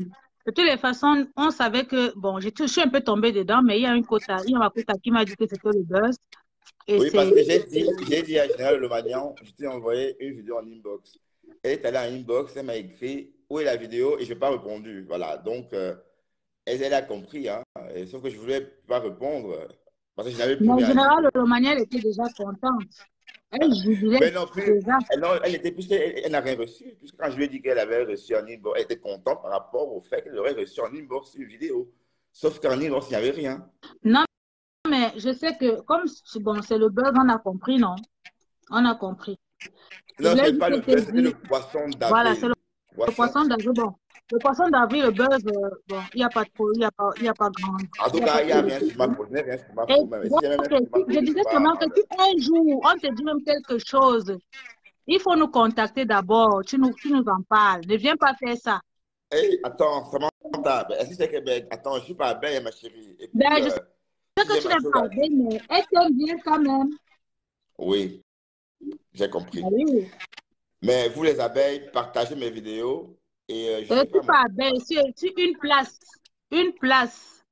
[SPEAKER 2] De toutes les façons, on savait que, bon, je je suis un peu tombée dedans, mais il y a une quota, il y a ma quota qui m'a dit que c'était le buzz. Et
[SPEAKER 1] Oui, parce
[SPEAKER 2] c'est...
[SPEAKER 1] que j'ai dit, j'ai dit à Général Lemagnan, je t'ai envoyé une vidéo en inbox. Elle est allée en inbox, elle m'a écrit où est la vidéo et je n'ai pas répondu. Voilà, donc euh, elle, elle a compris, hein, et sauf que je ne voulais pas répondre euh, parce que je n'avais
[SPEAKER 2] Mais
[SPEAKER 1] plus
[SPEAKER 2] en
[SPEAKER 1] rien à dire.
[SPEAKER 2] général, le manière, elle était déjà contente. Elle jubilait
[SPEAKER 1] Mais non plus,
[SPEAKER 2] déjà.
[SPEAKER 1] elle, non, elle était plus, elle, elle n'a rien reçu, puisque quand je lui ai dit qu'elle avait reçu en inbox, elle était contente par rapport au fait qu'elle aurait reçu en inbox une vidéo. Sauf qu'en inbox, il n'y avait rien.
[SPEAKER 2] Non, mais je sais que comme c'est- bon, c'est le buzz, on a compris, non? On a compris. Je
[SPEAKER 1] Non, ce
[SPEAKER 2] voulais
[SPEAKER 1] n'est
[SPEAKER 2] juste
[SPEAKER 1] pas le
[SPEAKER 2] te
[SPEAKER 1] buzz, c'était le
[SPEAKER 2] dire,
[SPEAKER 1] poisson
[SPEAKER 2] voilà, c'est le,
[SPEAKER 1] d'avril.
[SPEAKER 2] le
[SPEAKER 1] Poisson.
[SPEAKER 2] poisson d'avril. Bon, le poisson d'avril, le buzz, euh, bon, il n'y a pas trop, il n'y a pas, il y a pas grand,
[SPEAKER 1] En
[SPEAKER 2] il
[SPEAKER 1] tout
[SPEAKER 2] y a pas
[SPEAKER 1] cas, il n'y
[SPEAKER 2] trop
[SPEAKER 1] a
[SPEAKER 2] de
[SPEAKER 1] rien sur ma
[SPEAKER 2] soucis.
[SPEAKER 1] faute, il n'y a rien sur ma
[SPEAKER 2] Et
[SPEAKER 1] faute même. Et
[SPEAKER 2] donc,
[SPEAKER 1] s'il y avait même
[SPEAKER 2] que
[SPEAKER 1] sur ma
[SPEAKER 2] si- je
[SPEAKER 1] faute, je ne
[SPEAKER 2] disais
[SPEAKER 1] suis pas
[SPEAKER 2] seulement que
[SPEAKER 1] mal.
[SPEAKER 2] si un jour on te dit même quelque chose, il faut nous contacter d'abord, tu nous, tu nous en parles. Ne viens pas faire ça.
[SPEAKER 1] Hey, attends, Samantha, ben, est-ce que c'est que, ben, attends, je ne suis pas belle, ma chérie. Et puis,
[SPEAKER 2] Ben, je
[SPEAKER 1] euh,
[SPEAKER 2] sais
[SPEAKER 1] si
[SPEAKER 2] que
[SPEAKER 1] j'ai
[SPEAKER 2] tu
[SPEAKER 1] ma
[SPEAKER 2] n'es
[SPEAKER 1] chose
[SPEAKER 2] pas
[SPEAKER 1] à dire,
[SPEAKER 2] belle, mais elle t'aime bien quand même.
[SPEAKER 1] oui, j'ai
[SPEAKER 2] Ben
[SPEAKER 1] compris.
[SPEAKER 2] oui.
[SPEAKER 1] Mais vous, les abeilles, partagez mes vidéos et euh, je
[SPEAKER 2] Je ne
[SPEAKER 1] suis prêt
[SPEAKER 2] suis
[SPEAKER 1] à
[SPEAKER 2] pas
[SPEAKER 1] m'occuper.
[SPEAKER 2] belle, sur, sur une place. Une place.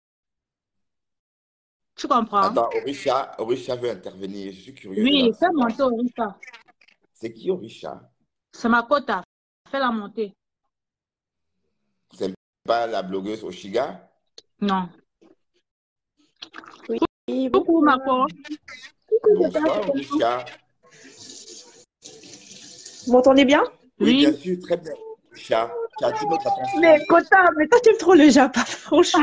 [SPEAKER 2] Tu comprends?
[SPEAKER 1] Attends, Orisha, Orisha veut intervenir. Je suis curieux de la
[SPEAKER 2] Oui, fais
[SPEAKER 1] savoir.
[SPEAKER 2] monter Orissa.
[SPEAKER 1] C'est qui Orisha?
[SPEAKER 2] C'est ma quota. Fais-la monter.
[SPEAKER 1] C'est pas la blogueuse Oshiga?
[SPEAKER 2] Non.
[SPEAKER 3] Oui,
[SPEAKER 2] Coucou, ma
[SPEAKER 3] bonsoir.
[SPEAKER 2] co.
[SPEAKER 1] Bonsoir, Orisha.
[SPEAKER 3] Vous m'entendez bien?
[SPEAKER 1] Oui, bien
[SPEAKER 2] Oui.
[SPEAKER 1] sûr, très bien. Orisha, tu as toute notre attention.
[SPEAKER 3] Mais Kota, mais toi, tu aimes trop le Japon, franchement.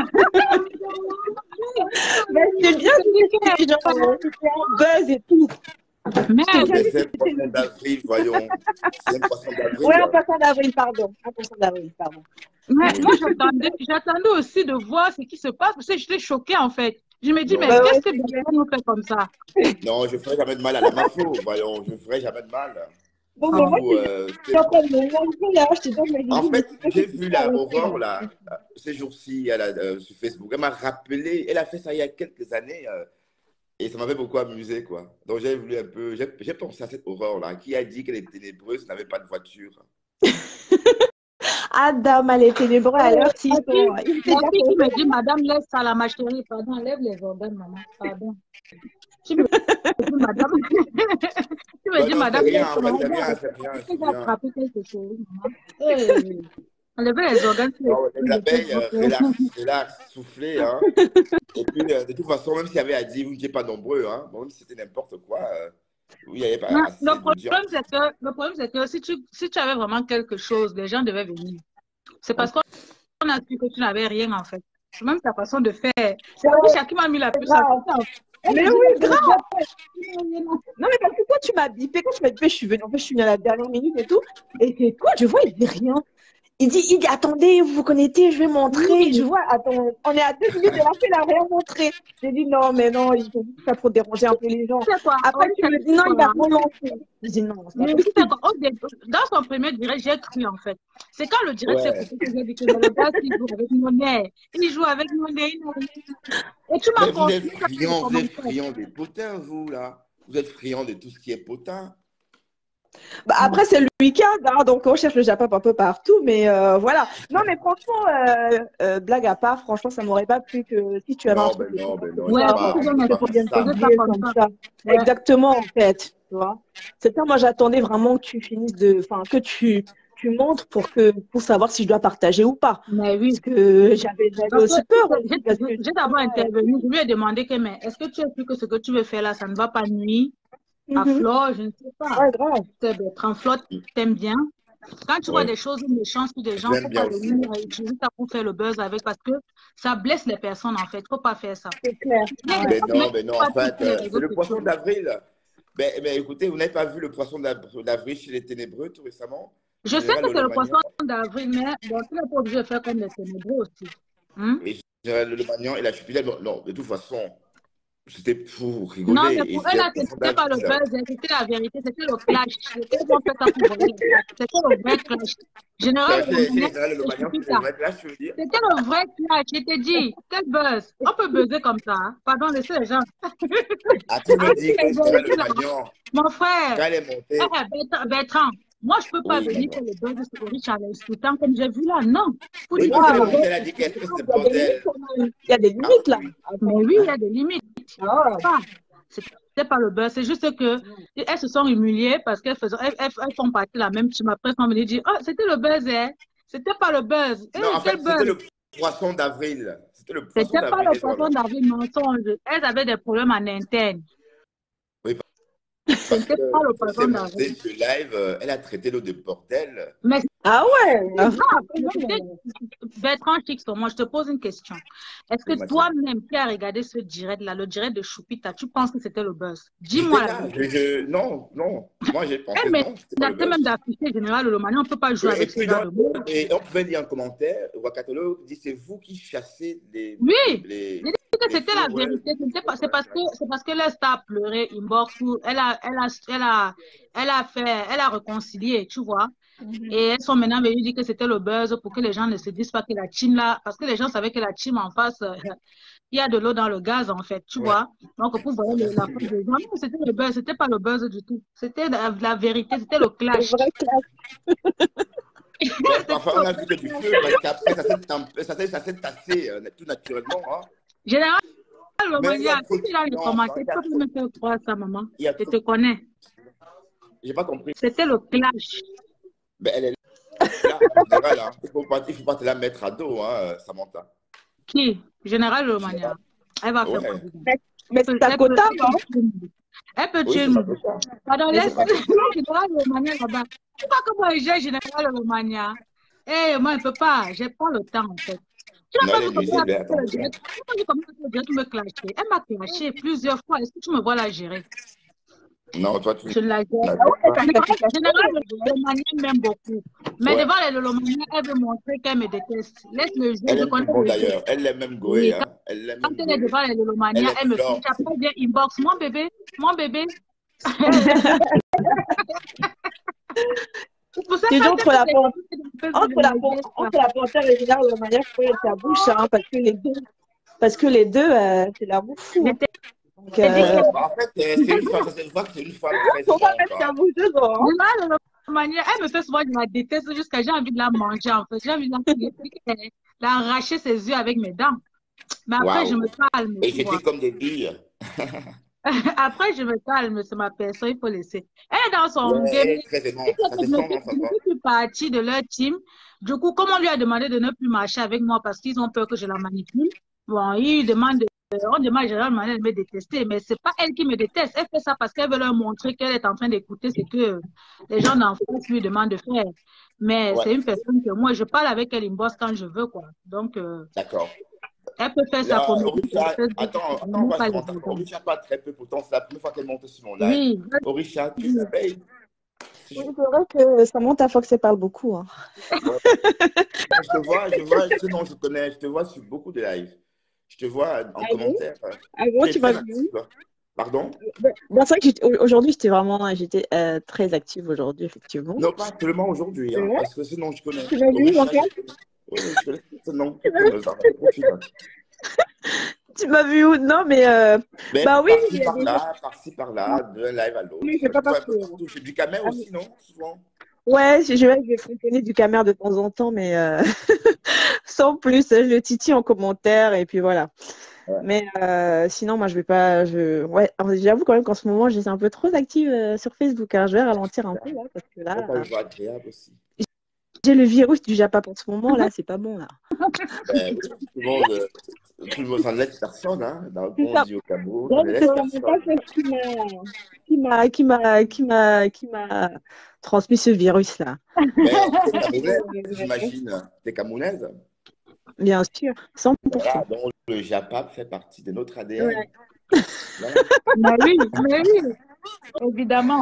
[SPEAKER 3] Mais c'est bien dit, c'est genre, euh, c'était un buzz et tout. Je t'ai
[SPEAKER 2] Merde.
[SPEAKER 3] bien
[SPEAKER 1] Mais
[SPEAKER 3] dit que
[SPEAKER 1] c'est un
[SPEAKER 3] c'était
[SPEAKER 1] poisson
[SPEAKER 3] le buzz.
[SPEAKER 1] d'avril, voyons. C'est un poisson
[SPEAKER 3] Ouais,
[SPEAKER 1] d'avril.
[SPEAKER 3] un poisson d'avril, pardon. Un poisson d'avril, pardon.
[SPEAKER 2] Mais moi,
[SPEAKER 1] Oui.
[SPEAKER 2] j'attendais, j'attendais aussi de voir ce qui se passe parce que j'étais choquée en fait. Je me dis,
[SPEAKER 1] Non,
[SPEAKER 2] mais
[SPEAKER 3] Ouais,
[SPEAKER 2] qu'est-ce
[SPEAKER 3] ouais,
[SPEAKER 2] que
[SPEAKER 3] c'est clair.
[SPEAKER 2] Bertrand nous fait comme ça?
[SPEAKER 1] non, je ne ferai jamais de mal à la mafo, voyons. Je ne ferai jamais de mal.
[SPEAKER 3] Bon, mais moi,
[SPEAKER 1] Surtout,
[SPEAKER 3] je suis
[SPEAKER 1] euh,
[SPEAKER 3] en
[SPEAKER 1] c'est-
[SPEAKER 3] train de me lancer là. Je te donne mes
[SPEAKER 1] en
[SPEAKER 3] vidéos, mais
[SPEAKER 1] fait,
[SPEAKER 3] tu sais que
[SPEAKER 1] j'ai
[SPEAKER 3] tu
[SPEAKER 1] vu
[SPEAKER 3] peux
[SPEAKER 1] la
[SPEAKER 3] arrêter
[SPEAKER 1] Aurore
[SPEAKER 3] là.
[SPEAKER 1] là, euh, ces jours-ci elle a, euh, sur Facebook. Elle m'a rappelé, elle a fait ça il y a quelques années euh, et ça m'avait beaucoup amusé, quoi. Donc j'ai voulu un peu, j'ai j'ai pensé à cette Aurore là qui a dit qu'elle était ténébreuse, n'avait pas de voiture.
[SPEAKER 3] Adam, elle est ténébreux à
[SPEAKER 2] Euh,
[SPEAKER 3] l'heure
[SPEAKER 2] la
[SPEAKER 3] s'ils sont.
[SPEAKER 2] fille,
[SPEAKER 3] Ils étaient
[SPEAKER 2] la
[SPEAKER 3] déjà
[SPEAKER 2] fille qui
[SPEAKER 3] posés.
[SPEAKER 2] me dit, Madame, laisse ça là, ma chérie. Pardon, lève les organes, maman. Pardon. Tu me dis, Madame, tu me
[SPEAKER 1] Non,
[SPEAKER 2] dis,
[SPEAKER 1] non, c'est
[SPEAKER 2] Madame, laisse
[SPEAKER 1] rien, en
[SPEAKER 2] ça,
[SPEAKER 1] fait,
[SPEAKER 2] maman.
[SPEAKER 1] c'est
[SPEAKER 2] J'ai
[SPEAKER 1] rien,
[SPEAKER 2] arrêté.
[SPEAKER 1] c'est rien,
[SPEAKER 2] Est-ce que
[SPEAKER 1] c'est
[SPEAKER 2] j'ai
[SPEAKER 1] rien.
[SPEAKER 2] attrapé quelque chose, maman? Hey, enlever les organes sur
[SPEAKER 1] Non,
[SPEAKER 2] les
[SPEAKER 1] les
[SPEAKER 2] de
[SPEAKER 1] abeilles, euh,
[SPEAKER 2] Facebook.
[SPEAKER 1] relax, relax, soufflez, hein. Et puis, euh, de toute façon, même s'il y avait à dire, vous n'étiez pas nombreux, hein, bon, même si c'était n'importe quoi, euh, oui, il n'y avait pas
[SPEAKER 2] Non,
[SPEAKER 1] assez
[SPEAKER 2] le problème,
[SPEAKER 1] d'audience.
[SPEAKER 2] c'est que, le problème, c'est que si tu, si tu avais vraiment quelque chose, les gens devaient venir. C'est parce qu'on a su que tu n'avais rien, en fait. C'est même ta façon de faire. C'est Alicia qui m'a mis la
[SPEAKER 3] C'est
[SPEAKER 2] puce à
[SPEAKER 3] grave.
[SPEAKER 2] ça. Elle
[SPEAKER 3] Mais
[SPEAKER 2] me dit,
[SPEAKER 3] oui,
[SPEAKER 2] mais je
[SPEAKER 3] grave.
[SPEAKER 2] vois pas. Tu n'as rien à
[SPEAKER 3] Non, mais parce que toi, tu m'as bipé. Quand tu m'as bipé, je suis venue. En fait, je suis venue à la dernière minute et tout. Et c'est quoi? Je vois, il dit rien. Il dit, il dit, attendez, vous vous connectez, je vais montrer. Je
[SPEAKER 2] Oui,
[SPEAKER 3] vois, attends, on est à deux minutes de la fin, il n'a rien montré. J'ai dit, non, mais non, il faut pas trop déranger un peu les gens.
[SPEAKER 2] c'est quoi?
[SPEAKER 3] Après,
[SPEAKER 2] Oui,
[SPEAKER 3] tu
[SPEAKER 2] c'est
[SPEAKER 3] me dis, non, il va
[SPEAKER 2] quoi?
[SPEAKER 3] relancer. Je dis, non, c'est pas
[SPEAKER 2] Mais tu sais
[SPEAKER 3] possible.
[SPEAKER 2] quoi? Au début, dans son premier direct, j'ai cru, en fait. C'est quand le direct s'est
[SPEAKER 1] Ouais.
[SPEAKER 2] coupé que j'ai dit que mais le gars, il joue avec mon nez. Il joue avec mon nez, il n'a rien. Et tu m'as
[SPEAKER 1] Mais vous êtes
[SPEAKER 2] confirmé ça dans le
[SPEAKER 1] friand, vous êtes
[SPEAKER 2] commentaire.
[SPEAKER 1] friand des potins, vous, là. Vous êtes friand de tout ce qui est potin.
[SPEAKER 3] Bah, après, c'est le week-end, hein, donc on cherche le Japon un peu partout, mais euh, voilà. Non, mais franchement, euh, euh, blague à part, franchement, ça m'aurait pas plu que si tu avais un
[SPEAKER 1] Non,
[SPEAKER 3] truc
[SPEAKER 1] ben
[SPEAKER 3] de
[SPEAKER 1] non,
[SPEAKER 3] ça,
[SPEAKER 1] ben
[SPEAKER 3] que
[SPEAKER 1] non, il
[SPEAKER 3] tu
[SPEAKER 1] ne
[SPEAKER 2] Ouais,
[SPEAKER 1] faut
[SPEAKER 3] vas
[SPEAKER 2] si
[SPEAKER 1] pas,
[SPEAKER 2] tu
[SPEAKER 1] il
[SPEAKER 2] viens
[SPEAKER 1] faut
[SPEAKER 2] me
[SPEAKER 3] que
[SPEAKER 1] pas
[SPEAKER 3] tu
[SPEAKER 1] faire
[SPEAKER 3] viennes
[SPEAKER 2] poser
[SPEAKER 1] ça.
[SPEAKER 2] ça
[SPEAKER 3] t'habiller
[SPEAKER 2] comme
[SPEAKER 3] comme
[SPEAKER 2] ça.
[SPEAKER 3] ça.
[SPEAKER 2] Ouais.
[SPEAKER 3] Exactement, en fait, tu vois. C'est ça, moi, j'attendais vraiment que tu finisses de, enfin, que tu, tu montres pour que, pour savoir si je dois partager ou pas.
[SPEAKER 2] Mais
[SPEAKER 3] Parce
[SPEAKER 2] oui.
[SPEAKER 3] que j'avais, j'avais
[SPEAKER 2] Parce que
[SPEAKER 3] aussi
[SPEAKER 2] tu
[SPEAKER 3] peur
[SPEAKER 2] sais,
[SPEAKER 3] aussi, parce
[SPEAKER 2] j'ai
[SPEAKER 3] que
[SPEAKER 2] j'ai
[SPEAKER 3] tu
[SPEAKER 2] d'abord
[SPEAKER 3] vois, euh,
[SPEAKER 2] intervenu, je lui ai demandé que, mais est-ce que tu es sûr que ce que tu veux faire là, ça ne va pas nuire à
[SPEAKER 3] mhm.
[SPEAKER 2] Flo? Je ne sais pas.
[SPEAKER 3] Ouais, grave.
[SPEAKER 2] C'est Bertrand Flo t'aime bien. Quand tu vois
[SPEAKER 1] Oui,
[SPEAKER 2] des choses méchantes sur des
[SPEAKER 1] je
[SPEAKER 2] gens, il ne
[SPEAKER 1] l'aime
[SPEAKER 2] faut
[SPEAKER 1] bien
[SPEAKER 2] pas
[SPEAKER 1] aussi.
[SPEAKER 2] venir utiliser ça pour faire le buzz avec parce que ça blesse les personnes en fait. Il ne faut pas faire ça.
[SPEAKER 3] C'est clair.
[SPEAKER 2] Il y a des
[SPEAKER 3] Ouais.
[SPEAKER 1] Mais
[SPEAKER 2] gens qui
[SPEAKER 1] non,
[SPEAKER 2] mettent
[SPEAKER 1] mais non,
[SPEAKER 2] pas
[SPEAKER 1] en
[SPEAKER 2] tout
[SPEAKER 1] fait,
[SPEAKER 2] sur les
[SPEAKER 1] euh, c'est
[SPEAKER 2] réseaux
[SPEAKER 1] le poisson
[SPEAKER 2] sociaux.
[SPEAKER 1] d'avril. Mais, mais écoutez, vous n'avez pas vu le poisson d'av- d'avril chez les Ténébreux tout récemment?
[SPEAKER 2] Je sais
[SPEAKER 1] Général
[SPEAKER 2] que c'est le
[SPEAKER 1] Lemagnan.
[SPEAKER 2] poisson d'avril, mais bon, tu n'es pas obligé de faire comme les ténébreux aussi. Hein?
[SPEAKER 1] Et Général Lemagnan et la Chupinette, non, non, de toute façon, c'était pour
[SPEAKER 2] Non,
[SPEAKER 1] rigoler.
[SPEAKER 2] mais
[SPEAKER 1] Et
[SPEAKER 2] pour
[SPEAKER 1] c'est
[SPEAKER 2] elle,
[SPEAKER 1] un
[SPEAKER 2] là, ce
[SPEAKER 1] poisson
[SPEAKER 2] n'était pas le
[SPEAKER 1] d'avril.
[SPEAKER 2] buzz, hein, c'était la vérité, c'était le clash. C'était ils ont fait ça pour voler les clashs. C'était le vrai clash. Général
[SPEAKER 1] Non,
[SPEAKER 2] de
[SPEAKER 1] chez les, chez les
[SPEAKER 2] Romanet,
[SPEAKER 1] Général
[SPEAKER 2] je
[SPEAKER 1] Lemagnan,
[SPEAKER 2] suis
[SPEAKER 1] c'est le
[SPEAKER 2] ça.
[SPEAKER 1] vrai clash, je veux dire.
[SPEAKER 2] C'était le vrai clash. Je t'ai dit, quel buzz. On peut buzzer comme ça. Hein. Pardon, laissez les gens.
[SPEAKER 1] À qui me
[SPEAKER 2] Avec
[SPEAKER 1] dit que
[SPEAKER 2] les
[SPEAKER 1] Général
[SPEAKER 2] vérités là,
[SPEAKER 1] Lemagnan,
[SPEAKER 2] mon frère,
[SPEAKER 1] quand elle est
[SPEAKER 2] eh,
[SPEAKER 1] montée,
[SPEAKER 2] eh, Bertrand, Bertrand, Moi, je ne peux pas
[SPEAKER 1] Oui, mais
[SPEAKER 2] venir
[SPEAKER 1] bon.
[SPEAKER 2] faire le buzz sur Richard tout le temps comme j'ai vu là. Non. Faut
[SPEAKER 1] Oui,
[SPEAKER 2] dire que
[SPEAKER 1] parce
[SPEAKER 2] c'est
[SPEAKER 1] qu'elle
[SPEAKER 2] le
[SPEAKER 1] a
[SPEAKER 3] Waouh.
[SPEAKER 1] dit,
[SPEAKER 2] buzz.
[SPEAKER 1] elle a dit qu'elle fait ce
[SPEAKER 3] Il y a des limites
[SPEAKER 1] bordel.
[SPEAKER 3] quand même. Il y a des
[SPEAKER 1] Ah
[SPEAKER 3] limites là.
[SPEAKER 1] oui.
[SPEAKER 2] Mais
[SPEAKER 3] Attends.
[SPEAKER 2] oui, il y
[SPEAKER 1] Hein?
[SPEAKER 2] a des limites.
[SPEAKER 3] Ah ouais.
[SPEAKER 2] Pas. C'était pas le buzz. C'est juste que elles se sont humiliées parce qu'elles faisaient, elles, elles- elles font partie de la même team. Après, on me dit, oh, c'était le buzz, hein. C'était pas le buzz.
[SPEAKER 1] Non,
[SPEAKER 2] Eh,
[SPEAKER 1] en
[SPEAKER 2] quel
[SPEAKER 1] fait, c'était
[SPEAKER 2] buzz?
[SPEAKER 1] le poisson d'avril. C'était le poisson
[SPEAKER 2] C'était pas
[SPEAKER 1] d'avril
[SPEAKER 2] le
[SPEAKER 1] des gens
[SPEAKER 2] poisson
[SPEAKER 1] là.
[SPEAKER 2] d'avril mensonge. Elles avaient des problèmes en interne.
[SPEAKER 1] Oui,
[SPEAKER 2] Ce
[SPEAKER 1] parce
[SPEAKER 2] n'était pas
[SPEAKER 1] que
[SPEAKER 2] le
[SPEAKER 1] quand c'est
[SPEAKER 2] poisson
[SPEAKER 1] monté
[SPEAKER 2] d'avril.
[SPEAKER 1] sur live, euh, elle a traité l'eau de bordel.
[SPEAKER 2] Mais
[SPEAKER 3] Ah ouais.
[SPEAKER 2] c'est grave. Mais
[SPEAKER 3] Non,
[SPEAKER 2] c'était
[SPEAKER 3] mais-
[SPEAKER 2] Bertrand Chixon, moi, je te pose une question. Est-ce que
[SPEAKER 1] Oui, ma chérie.
[SPEAKER 2] toi-même qui as regardé ce direct-là, le direct de Choupita, tu penses que c'était le buzz? Dis-moi
[SPEAKER 1] J'étais
[SPEAKER 2] la
[SPEAKER 1] là. Je,
[SPEAKER 2] vérité.
[SPEAKER 1] je- Non, non. Moi, j'ai
[SPEAKER 2] Elle
[SPEAKER 1] pensé non, c'était pas le
[SPEAKER 2] menaçait même
[SPEAKER 1] buzz.
[SPEAKER 2] d'afficher Général Lomani. On ne peut pas jouer
[SPEAKER 1] Oui, et
[SPEAKER 2] avec ce
[SPEAKER 1] puis,
[SPEAKER 2] genre
[SPEAKER 1] donc,
[SPEAKER 2] de mots.
[SPEAKER 1] et on pouvait dire en commentaire, Wakatolo dit c'est vous qui chassez les,
[SPEAKER 2] Oui,
[SPEAKER 1] les,
[SPEAKER 2] j'ai
[SPEAKER 1] les,
[SPEAKER 2] dit que
[SPEAKER 1] les
[SPEAKER 2] c'était
[SPEAKER 1] fous.
[SPEAKER 2] la
[SPEAKER 1] Ouais,
[SPEAKER 2] vérité. C'était pas- C'est
[SPEAKER 1] voilà,
[SPEAKER 2] parce que c'est parce que la star a pleuré inbox ou elle a, elle a, elle a, elle a fait, elle a réconcilié, tu vois. Et elles sont maintenant venues dire que c'était le buzz pour que les gens ne se disent pas que la team là, parce que les gens savaient que la team en face, euh, il y a de l'eau dans le gaz en fait, tu
[SPEAKER 1] ouais.
[SPEAKER 2] vois. Donc pour voir
[SPEAKER 1] Ça
[SPEAKER 2] le-
[SPEAKER 1] reste
[SPEAKER 2] la
[SPEAKER 1] plus
[SPEAKER 2] face
[SPEAKER 1] bien.
[SPEAKER 2] des gens, non, c'était le buzz, c'était pas le buzz du tout. C'était la, la vérité, c'était le
[SPEAKER 3] C'est
[SPEAKER 2] clash.
[SPEAKER 3] vrai que
[SPEAKER 1] Mais
[SPEAKER 2] C'était
[SPEAKER 1] parfois, on a vu que du feu parce qu'après, ça s'est tempé- ça s'est ça s'est tassé euh, tout naturellement. Hein.
[SPEAKER 2] Général
[SPEAKER 1] Mais il y
[SPEAKER 2] Lomania,
[SPEAKER 1] a
[SPEAKER 2] si
[SPEAKER 1] trop de
[SPEAKER 2] tu as les
[SPEAKER 1] silence. Hein.
[SPEAKER 2] commentaires,
[SPEAKER 1] Il y a
[SPEAKER 2] tu peux
[SPEAKER 1] trop,
[SPEAKER 2] me faire croire ça, maman.
[SPEAKER 1] il y a
[SPEAKER 2] Je
[SPEAKER 1] trop...
[SPEAKER 2] te connais.
[SPEAKER 1] J'ai pas compris.
[SPEAKER 2] C'était le clash.
[SPEAKER 1] Mais elle est là, en général. Hein. Il faut pas, il faut pas te la mettre à dos, hein, Samantha.
[SPEAKER 2] Qui? Général Lomania.
[SPEAKER 1] Général.
[SPEAKER 2] Elle va faire quoi
[SPEAKER 1] Ouais.
[SPEAKER 2] dedans?
[SPEAKER 3] mais, mais
[SPEAKER 2] Elle
[SPEAKER 3] c'est ta
[SPEAKER 2] peut,
[SPEAKER 3] quota,
[SPEAKER 2] elle peut
[SPEAKER 3] non?
[SPEAKER 2] tuer Moubé. Elle peut
[SPEAKER 1] Oui,
[SPEAKER 2] tuer
[SPEAKER 1] c'est pas
[SPEAKER 2] Moubé.
[SPEAKER 1] que ça.
[SPEAKER 2] Pardon,
[SPEAKER 3] Mais
[SPEAKER 2] laisse
[SPEAKER 3] c'est ta
[SPEAKER 1] C'est pas que
[SPEAKER 2] le général Lomania là-bas. Tu vois comment il gère général Lomania? Eh, moi, je ne peux pas. J'ai pas le temps, en fait. Tu n'as
[SPEAKER 1] Non,
[SPEAKER 2] pas
[SPEAKER 1] elle est
[SPEAKER 2] vu comment elle a
[SPEAKER 1] nuisible, hein,
[SPEAKER 2] fait le
[SPEAKER 1] attention.
[SPEAKER 2] direct? Tu n'as pas vu comment elle a fait le direct me clasher? Elle m'a clashé plusieurs fois. Est-ce que tu me vois la gérer?
[SPEAKER 1] Non, toi, tu
[SPEAKER 2] Je ne la gère
[SPEAKER 1] n'as
[SPEAKER 3] Ah ouais,
[SPEAKER 2] pas.
[SPEAKER 3] ta
[SPEAKER 2] Général,
[SPEAKER 3] réputation.
[SPEAKER 2] général Lomania m'aime beaucoup. Mais
[SPEAKER 1] Ouais.
[SPEAKER 2] devant les Lomania, elle veut montrer qu'elle me déteste. Laisse le jeu.
[SPEAKER 1] Elle
[SPEAKER 2] Je
[SPEAKER 1] aime tout
[SPEAKER 2] connais
[SPEAKER 1] le monde
[SPEAKER 2] le jeu.
[SPEAKER 1] d'ailleurs. Elle l'aime même Goé.
[SPEAKER 2] Oui,
[SPEAKER 1] Hein. Elle l'aime
[SPEAKER 2] quand
[SPEAKER 1] même
[SPEAKER 2] elle est
[SPEAKER 1] Goé.
[SPEAKER 2] devant les Lomania,
[SPEAKER 1] Elle aime
[SPEAKER 2] elle me fait.
[SPEAKER 1] l'or.
[SPEAKER 2] Après, elle vient inbox. Mon bébé, mon bébé. C'est pour ça
[SPEAKER 3] Tu dis
[SPEAKER 2] que
[SPEAKER 3] entre la, pan-
[SPEAKER 2] je
[SPEAKER 3] entre la, pan- entre la panthère et Général de manière, je pourrais être ta bouche, hein, parce que les deux, parce que les deux, euh, c'est l'amour fou. Hein. Donc,
[SPEAKER 2] dit
[SPEAKER 1] Ouais,
[SPEAKER 3] euh,
[SPEAKER 2] que
[SPEAKER 1] bah, en fait, euh, c'est une femme, ça se voit que c'est une femme très
[SPEAKER 3] faut pas
[SPEAKER 1] aimante.
[SPEAKER 3] mettre ta
[SPEAKER 1] Hein.
[SPEAKER 3] bouche dedans. Hein.
[SPEAKER 2] de la manière, elle me fait souvent, je la déteste jusqu'à j'ai envie de la manger en fait. J'ai envie de la, l'arracher ses yeux avec mes dents. Mais après, je
[SPEAKER 1] Waouh.
[SPEAKER 2] me calme,
[SPEAKER 1] Et
[SPEAKER 2] tu vois.
[SPEAKER 1] j'étais comme des billes.
[SPEAKER 2] Après, je me calme, c'est ma personne, il faut laisser. Elle est dans son
[SPEAKER 1] Ouais,
[SPEAKER 2] game.
[SPEAKER 1] elle est très aimante. Ça se
[SPEAKER 2] Je
[SPEAKER 1] sent dans sa
[SPEAKER 2] ne
[SPEAKER 1] voix.
[SPEAKER 2] suis plus partie de leur team. Du coup, comme on lui a demandé de ne plus marcher avec moi parce qu'ils ont peur que je la manipule, bon, ils demandent, on demande généralement de me détester, mais c'est pas elle qui me déteste. Elle fait ça parce qu'elle veut leur montrer qu'elle est en train d'écouter ce que les gens d'en face lui demandent de faire. Mais
[SPEAKER 1] Ouais,
[SPEAKER 2] c'est une personne que moi, je parle avec elle, il me bosse quand je veux, quoi. Donc, euh,
[SPEAKER 1] d'accord.
[SPEAKER 2] elle peut faire sa
[SPEAKER 1] Là,
[SPEAKER 2] comédie sur
[SPEAKER 1] Orisha,
[SPEAKER 2] Facebook,
[SPEAKER 1] attends, attends,
[SPEAKER 2] mais
[SPEAKER 1] moi,
[SPEAKER 2] pas les
[SPEAKER 1] Samantha.
[SPEAKER 2] autres.
[SPEAKER 1] Orisha pas très peu, pourtant, c'est la première fois qu'elle monte sur mon live.
[SPEAKER 2] Oui,
[SPEAKER 1] Orisha, tu
[SPEAKER 2] vas-y.
[SPEAKER 1] payes.
[SPEAKER 3] Oui, c'est vrai que Samantha Fox, elle parle beaucoup. Hein.
[SPEAKER 1] Ouais. Moi, je te vois, je vois, ce nom, je connais, je te vois sur beaucoup de lives. Je te vois en
[SPEAKER 3] Ah bon?
[SPEAKER 1] commentaire.
[SPEAKER 3] Ah bon,
[SPEAKER 1] Tu es
[SPEAKER 3] tu m'as
[SPEAKER 1] très
[SPEAKER 3] vu?
[SPEAKER 1] active. Pardon?
[SPEAKER 3] Ben, ben, c'est vrai que j'étais- au- aujourd'hui, j'étais vraiment, j'étais euh, très active aujourd'hui, effectivement.
[SPEAKER 1] Non, pas seulement aujourd'hui,
[SPEAKER 3] C'est
[SPEAKER 1] hein,
[SPEAKER 3] vrai?
[SPEAKER 1] parce que ce nom, je connais.
[SPEAKER 3] Tu m'as vu,
[SPEAKER 1] Orisha,
[SPEAKER 3] mon
[SPEAKER 1] je
[SPEAKER 3] cœur?
[SPEAKER 1] connais. Oui, oui, je connais ce nom. Je connais ça. Profite.
[SPEAKER 3] Tu m'as vu où? Non, mais euh,
[SPEAKER 1] Mais
[SPEAKER 3] bah oui, il
[SPEAKER 1] par-ci,
[SPEAKER 3] y a des gens.
[SPEAKER 1] par-là, par-ci, par-là, d'un live à l'autre.
[SPEAKER 3] Oui, je vais
[SPEAKER 1] Je
[SPEAKER 3] pas
[SPEAKER 1] te vois un peu
[SPEAKER 3] partout.
[SPEAKER 1] partout. C'est du camel
[SPEAKER 3] Ah,
[SPEAKER 1] aussi, non? Souvent.
[SPEAKER 3] ouais, je je vais, je vais frontonner du camer de temps en temps, mais euh, sans plus. Je le titille en commentaire et puis voilà.
[SPEAKER 1] Ouais.
[SPEAKER 3] Mais euh, sinon, moi, je vais pas. Je... Ouais, alors, j'avoue quand même qu'en ce moment, je suis un peu trop active euh, sur Facebook. Hein. Je vais ralentir un peu là, parce que
[SPEAKER 1] C'est
[SPEAKER 3] là,
[SPEAKER 1] pas une voix agréable aussi.
[SPEAKER 3] j'ai le virus du Japap en ce moment là, c'est pas bon là.
[SPEAKER 1] Ben, oui, tout le monde, euh, tout le monde s'en laisse personne, hein. Dans le
[SPEAKER 3] C'est
[SPEAKER 1] on
[SPEAKER 3] ça.
[SPEAKER 1] dit au Cameroun, on ne
[SPEAKER 3] Donc,
[SPEAKER 1] laisse
[SPEAKER 3] euh,
[SPEAKER 1] personne.
[SPEAKER 3] ça, c'est ce qui m'a, qui m'a, qui m'a, qui m'a, qui m'a transmis ce virus là.
[SPEAKER 1] Mais t'es
[SPEAKER 3] Donc,
[SPEAKER 1] camerounaise,
[SPEAKER 3] euh,
[SPEAKER 1] j'imagine. T'es camerounaise.
[SPEAKER 3] bien sûr, cent pour
[SPEAKER 1] Voilà,
[SPEAKER 3] cent.
[SPEAKER 1] donc le Japap fait partie de notre A D N.
[SPEAKER 3] Ouais.
[SPEAKER 1] Voilà.
[SPEAKER 2] Mais oui, mais oui, évidemment.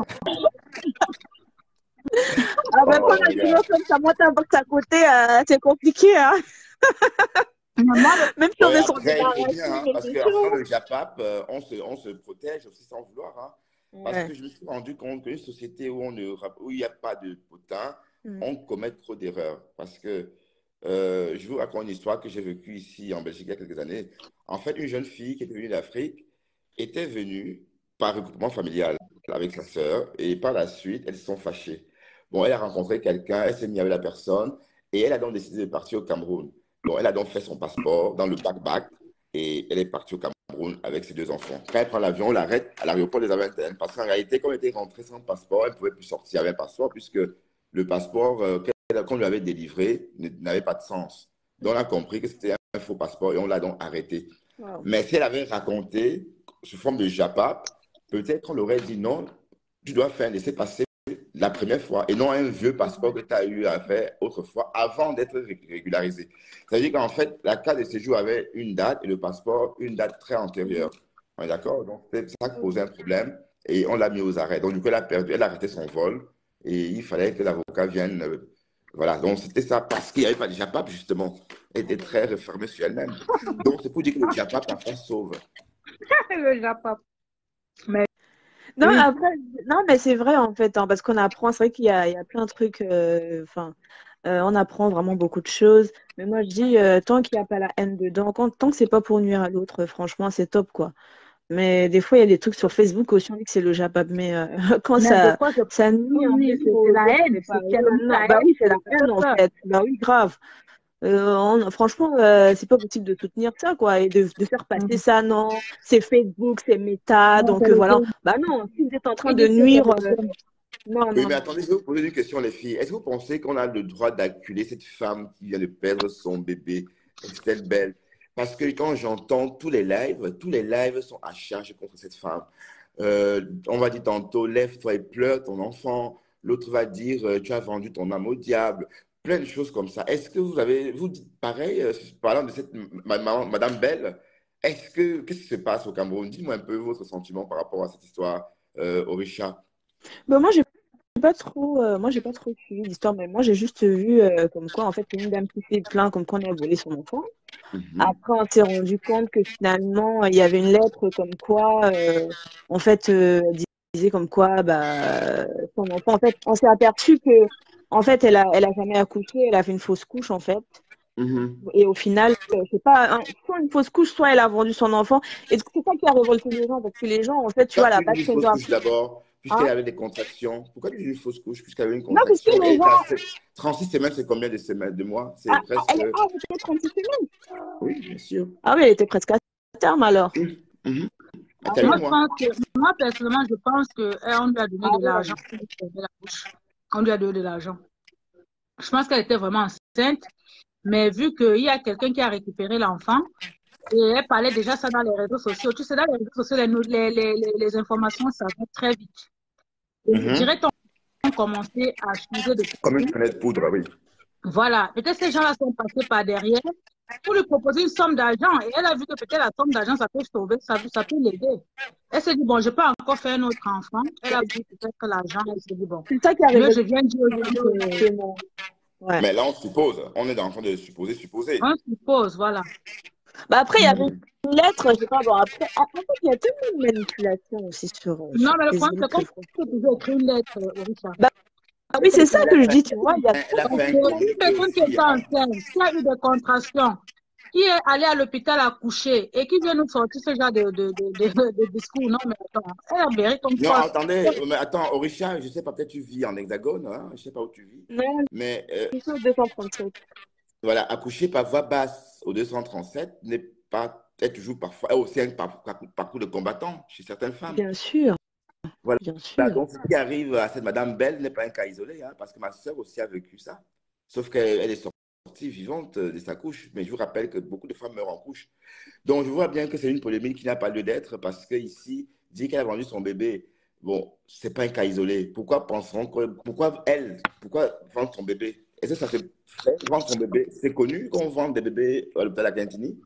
[SPEAKER 3] Ah ben,
[SPEAKER 1] Oh,
[SPEAKER 3] quand on a
[SPEAKER 1] regarde.
[SPEAKER 3] comme ça, moi, t'as box à côté, euh, c'est compliqué, hein.
[SPEAKER 2] Mais moi,
[SPEAKER 3] Même si on
[SPEAKER 1] Ouais,
[SPEAKER 3] est sur
[SPEAKER 1] après, il faut
[SPEAKER 3] débarrassé,
[SPEAKER 1] bien, hein,
[SPEAKER 3] mais
[SPEAKER 1] parce
[SPEAKER 3] c'est
[SPEAKER 1] que
[SPEAKER 3] chaud.
[SPEAKER 1] enfin, le Japap, euh, on, se, on se protège aussi sans vouloir. Hein, parce
[SPEAKER 3] Ouais.
[SPEAKER 1] que je me suis rendu compte qu'une société où on ne rap- où il n'y a pas de potin,
[SPEAKER 3] Mm.
[SPEAKER 1] on commet trop d'erreurs. Parce que euh, je vous raconte une histoire que j'ai vécue ici en Belgique il y a quelques années. En fait, une jeune fille qui était venue d'Afrique était venue par regroupement familial avec sa sœur et par la suite, elles se sont fâchées. Bon, elle a rencontré quelqu'un, elle s'est mise avec la personne et elle a donc décidé de partir au Cameroun. Bon, elle a donc fait son passeport dans le back-back et elle est partie au Cameroun avec ses deux enfants. Quand elle prend l'avion, on l'arrête à l'aéroport des Aventines parce qu'en réalité, comme elle était rentrée sans passeport, elle ne pouvait plus sortir avec un passeport puisque le passeport euh, qu'on lui avait délivré n'avait pas de sens. Donc, on a compris que c'était un faux passeport et on l'a donc arrêté.
[SPEAKER 3] Wow.
[SPEAKER 1] Mais si elle avait raconté sous forme de japap, peut-être qu'on l'aurait dit non, tu dois faire un laisser-passer la première fois et non un vieux passeport que tu as eu à faire autrefois avant d'être régularisé. C'est-à-dire qu'en fait, la carte de séjour avait une date et le passeport une date très antérieure. On est d'accord? Donc, c'est ça qui posait un problème et on l'a mis aux arrêts. Donc, du coup, elle a perdu, elle a arrêté son vol et il fallait que l'avocat vienne. Euh, voilà, donc c'était ça parce qu'il n'y avait pas de japap, justement. Elle était très refermée sur elle-même. Donc, c'est pour dire que le japap, parfois, sauve.
[SPEAKER 2] Le Japon. Mais
[SPEAKER 3] Non,
[SPEAKER 2] oui,
[SPEAKER 3] après, non, mais c'est vrai en fait, hein, parce qu'on apprend, c'est vrai qu'il y a, il y a plein de trucs, euh, enfin, euh, on apprend vraiment beaucoup de choses. Mais moi, je dis, euh, tant qu'il n'y a pas la haine dedans, quand, tant que c'est pas pour nuire à l'autre, franchement, c'est top, quoi. Mais des fois, il y a des trucs sur Facebook aussi, on dit que c'est le Japap, mais euh, quand
[SPEAKER 2] mais des
[SPEAKER 3] ça,
[SPEAKER 2] fois, c'est
[SPEAKER 3] ça nuit en
[SPEAKER 2] oui,
[SPEAKER 3] fait
[SPEAKER 2] c'est c'est
[SPEAKER 3] aux
[SPEAKER 2] la
[SPEAKER 3] autres,
[SPEAKER 2] haine,
[SPEAKER 3] c'est
[SPEAKER 2] c'est
[SPEAKER 3] pareil.
[SPEAKER 2] tellement
[SPEAKER 3] Non,
[SPEAKER 2] la
[SPEAKER 3] bah
[SPEAKER 2] haine,
[SPEAKER 3] oui, c'est
[SPEAKER 2] ça
[SPEAKER 3] la
[SPEAKER 2] fait
[SPEAKER 3] haine en
[SPEAKER 2] peur.
[SPEAKER 3] fait. Bah oui, grave. Euh, on- franchement, euh, c'est pas possible de soutenir ça, quoi, et de, de faire passer
[SPEAKER 2] Mhm.
[SPEAKER 3] ça, non. C'est Facebook, c'est Meta,
[SPEAKER 2] Non, c'est
[SPEAKER 3] donc euh,
[SPEAKER 2] le
[SPEAKER 3] voilà.
[SPEAKER 2] jeu.
[SPEAKER 3] Bah non, si vous êtes en train
[SPEAKER 2] Ils
[SPEAKER 3] de
[SPEAKER 2] disent que c'est
[SPEAKER 3] nuire,
[SPEAKER 2] le
[SPEAKER 3] euh,
[SPEAKER 2] jeu.
[SPEAKER 3] non,
[SPEAKER 1] Oui,
[SPEAKER 3] non,
[SPEAKER 1] mais
[SPEAKER 3] non.
[SPEAKER 1] attendez, je vais vous poser une question, les filles. Est-ce que vous pensez qu'on a le droit d'acculer cette femme qui vient de perdre son bébé, Estelle Belle? Parce que quand j'entends tous les lives, tous les lives sont à charge contre cette femme. Euh, on va dire tantôt, lève-toi et pleure ton enfant. L'autre va dire, euh, tu as vendu ton âme au diable. Plein de choses comme ça. Est-ce que vous avez, vous dites pareil, euh, parlant de cette ma- ma- Madame Belle, est-ce que, qu'est-ce qui se passe au Cameroun? Dites-moi un peu votre sentiment par rapport à cette histoire, euh, Orisha.
[SPEAKER 3] Bah moi, j'ai pas trop, euh, moi, j'ai pas trop suivi l'histoire, mais moi, j'ai juste vu euh, comme quoi, en fait, c'est une dame qui s'est plainte comme quoi on a volé son enfant.
[SPEAKER 1] Mhm.
[SPEAKER 3] Après, on s'est rendu compte que finalement, il y avait une lettre comme quoi, euh, en fait, euh, elle disait comme quoi, bah, son enfant, en fait, on s'est aperçu que, en fait, elle a, elle a jamais accouché, elle a fait une fausse couche, en fait.
[SPEAKER 1] Mhm.
[SPEAKER 3] Et au final, euh, c'est pas, un- soit une fausse couche, soit elle a vendu son enfant. Et c'est ça qui a révolté les gens, parce que les gens, en fait, tu
[SPEAKER 1] Pourquoi
[SPEAKER 3] vois,
[SPEAKER 1] tu
[SPEAKER 3] la
[SPEAKER 1] lui dis
[SPEAKER 3] base
[SPEAKER 1] une
[SPEAKER 3] qu'ils
[SPEAKER 1] fausse
[SPEAKER 3] ont
[SPEAKER 1] couche
[SPEAKER 3] appris,
[SPEAKER 1] d'abord,
[SPEAKER 3] hein.
[SPEAKER 1] puisqu'elle avait des contractions? Pourquoi tu lui dis une fausse couche, puisqu'elle avait une
[SPEAKER 3] Non, parce que
[SPEAKER 1] contraction? Et
[SPEAKER 3] les
[SPEAKER 1] elle était à
[SPEAKER 3] gens,
[SPEAKER 1] sept- trente-six semaines, c'est combien de semaines, de mois? C'est
[SPEAKER 3] ah, ah,
[SPEAKER 1] presque.
[SPEAKER 3] elle est arrêtée trente-six semaines.
[SPEAKER 1] Oui, bien sûr.
[SPEAKER 3] Ah oui, elle était presque à terme alors.
[SPEAKER 1] Mhm. Mhm. Ah,
[SPEAKER 3] Ah
[SPEAKER 1] t'as
[SPEAKER 3] ouais.
[SPEAKER 1] huit
[SPEAKER 2] Moi, je
[SPEAKER 1] mois.
[SPEAKER 2] pense que, moi, personnellement, je pense que, eh, on lui a donné
[SPEAKER 3] Ah
[SPEAKER 2] de l'argent
[SPEAKER 3] ouais.
[SPEAKER 2] pour lui fermer la bouche. On lui a donné de l'argent. Je pense qu'elle était vraiment enceinte, mais vu qu'il y a quelqu'un qui a récupéré l'enfant, et elle parlait déjà ça dans les réseaux sociaux. Tu sais, dans les réseaux sociaux, les, nou- les, les, les, les informations, ça va très vite. Et je dirais
[SPEAKER 1] Mhm.
[SPEAKER 2] qu'on a commencé à changer de
[SPEAKER 1] Comme une
[SPEAKER 2] profil.
[SPEAKER 1] fenêtre poudre, oui.
[SPEAKER 2] Voilà. Peut-être ces gens-là sont passés par derrière pour lui proposer une somme d'argent. Et elle a vu que peut-être la somme d'argent, ça peut sauver, ça, peut- ça peut l'aider. Elle s'est dit, bon, je peux encore faire un autre enfant. Elle a vu peut-être que l'argent, elle s'est dit, bon,
[SPEAKER 3] C'est ça qui a
[SPEAKER 2] mieux
[SPEAKER 3] révolté
[SPEAKER 2] je viens dire aux
[SPEAKER 3] les
[SPEAKER 2] gens
[SPEAKER 3] gens,
[SPEAKER 2] que
[SPEAKER 3] justement. Ouais.
[SPEAKER 1] Mais là, on suppose. On est en train de supposer, supposer.
[SPEAKER 2] on suppose, voilà.
[SPEAKER 3] Bah après, il y avait
[SPEAKER 1] Mhm.
[SPEAKER 3] une lettre, je sais pas, bon, après, en en fait, il y a tellement de manipulation aussi sur, euh,
[SPEAKER 2] Non,
[SPEAKER 3] sur
[SPEAKER 2] mais le problème,
[SPEAKER 3] Facebook
[SPEAKER 2] c'est
[SPEAKER 3] que
[SPEAKER 2] qu'on
[SPEAKER 3] franchement.
[SPEAKER 2] peut toujours écrire une lettre, euh, Orisha.
[SPEAKER 3] Bah oui, c'est ça
[SPEAKER 1] Elle a
[SPEAKER 3] que je
[SPEAKER 1] fait,
[SPEAKER 3] dis, tu vois, il y a
[SPEAKER 1] elle a
[SPEAKER 3] tellement
[SPEAKER 2] Parce
[SPEAKER 1] fait un
[SPEAKER 3] de
[SPEAKER 2] qu'une
[SPEAKER 1] communiqué
[SPEAKER 2] personne qui
[SPEAKER 1] aussi,
[SPEAKER 2] est
[SPEAKER 1] hein.
[SPEAKER 2] enceinte, qui a eu des contractions, qui est allée à l'hôpital accoucher et qui vient nous sortir ce genre de, de, de, de, de discours, non, mais attends, elle mérite qu'on
[SPEAKER 1] Non,
[SPEAKER 2] fasse.
[SPEAKER 1] attendez, mais attends, Orisha, je sais pas, peut-être tu vis en hexagone, hein, je sais pas où tu vis,
[SPEAKER 3] non,
[SPEAKER 1] mais euh,
[SPEAKER 3] c'est ça, deux cent trente-sept.
[SPEAKER 1] voilà, accoucher par voie basse au deux cent trente-sept n'est pas, est toujours parfois, est aussi un par- par- parcours de combattant chez certaines femmes.
[SPEAKER 3] Bien sûr,
[SPEAKER 1] Voilà.
[SPEAKER 3] bien
[SPEAKER 1] Voilà,
[SPEAKER 3] sûr.
[SPEAKER 1] donc ce qui arrive à cette Madame Belle n'est pas un cas isolé, hein, parce que ma soeur aussi a vécu ça. Sauf qu'elle elle est sortie vivante de sa couche. Mais je vous rappelle que beaucoup de femmes meurent en couche. Donc je vois bien que c'est une polémique qui n'a pas lieu d'être, parce qu'ici, dit qu'elle a vendu son bébé. Bon, c'est pas un cas isolé. Pourquoi penseront que, pourquoi elle, pourquoi vendre son bébé? Est-ce que ça se fait vendre son bébé? C'est connu qu'on vend des bébés à l'hôpital Acantini?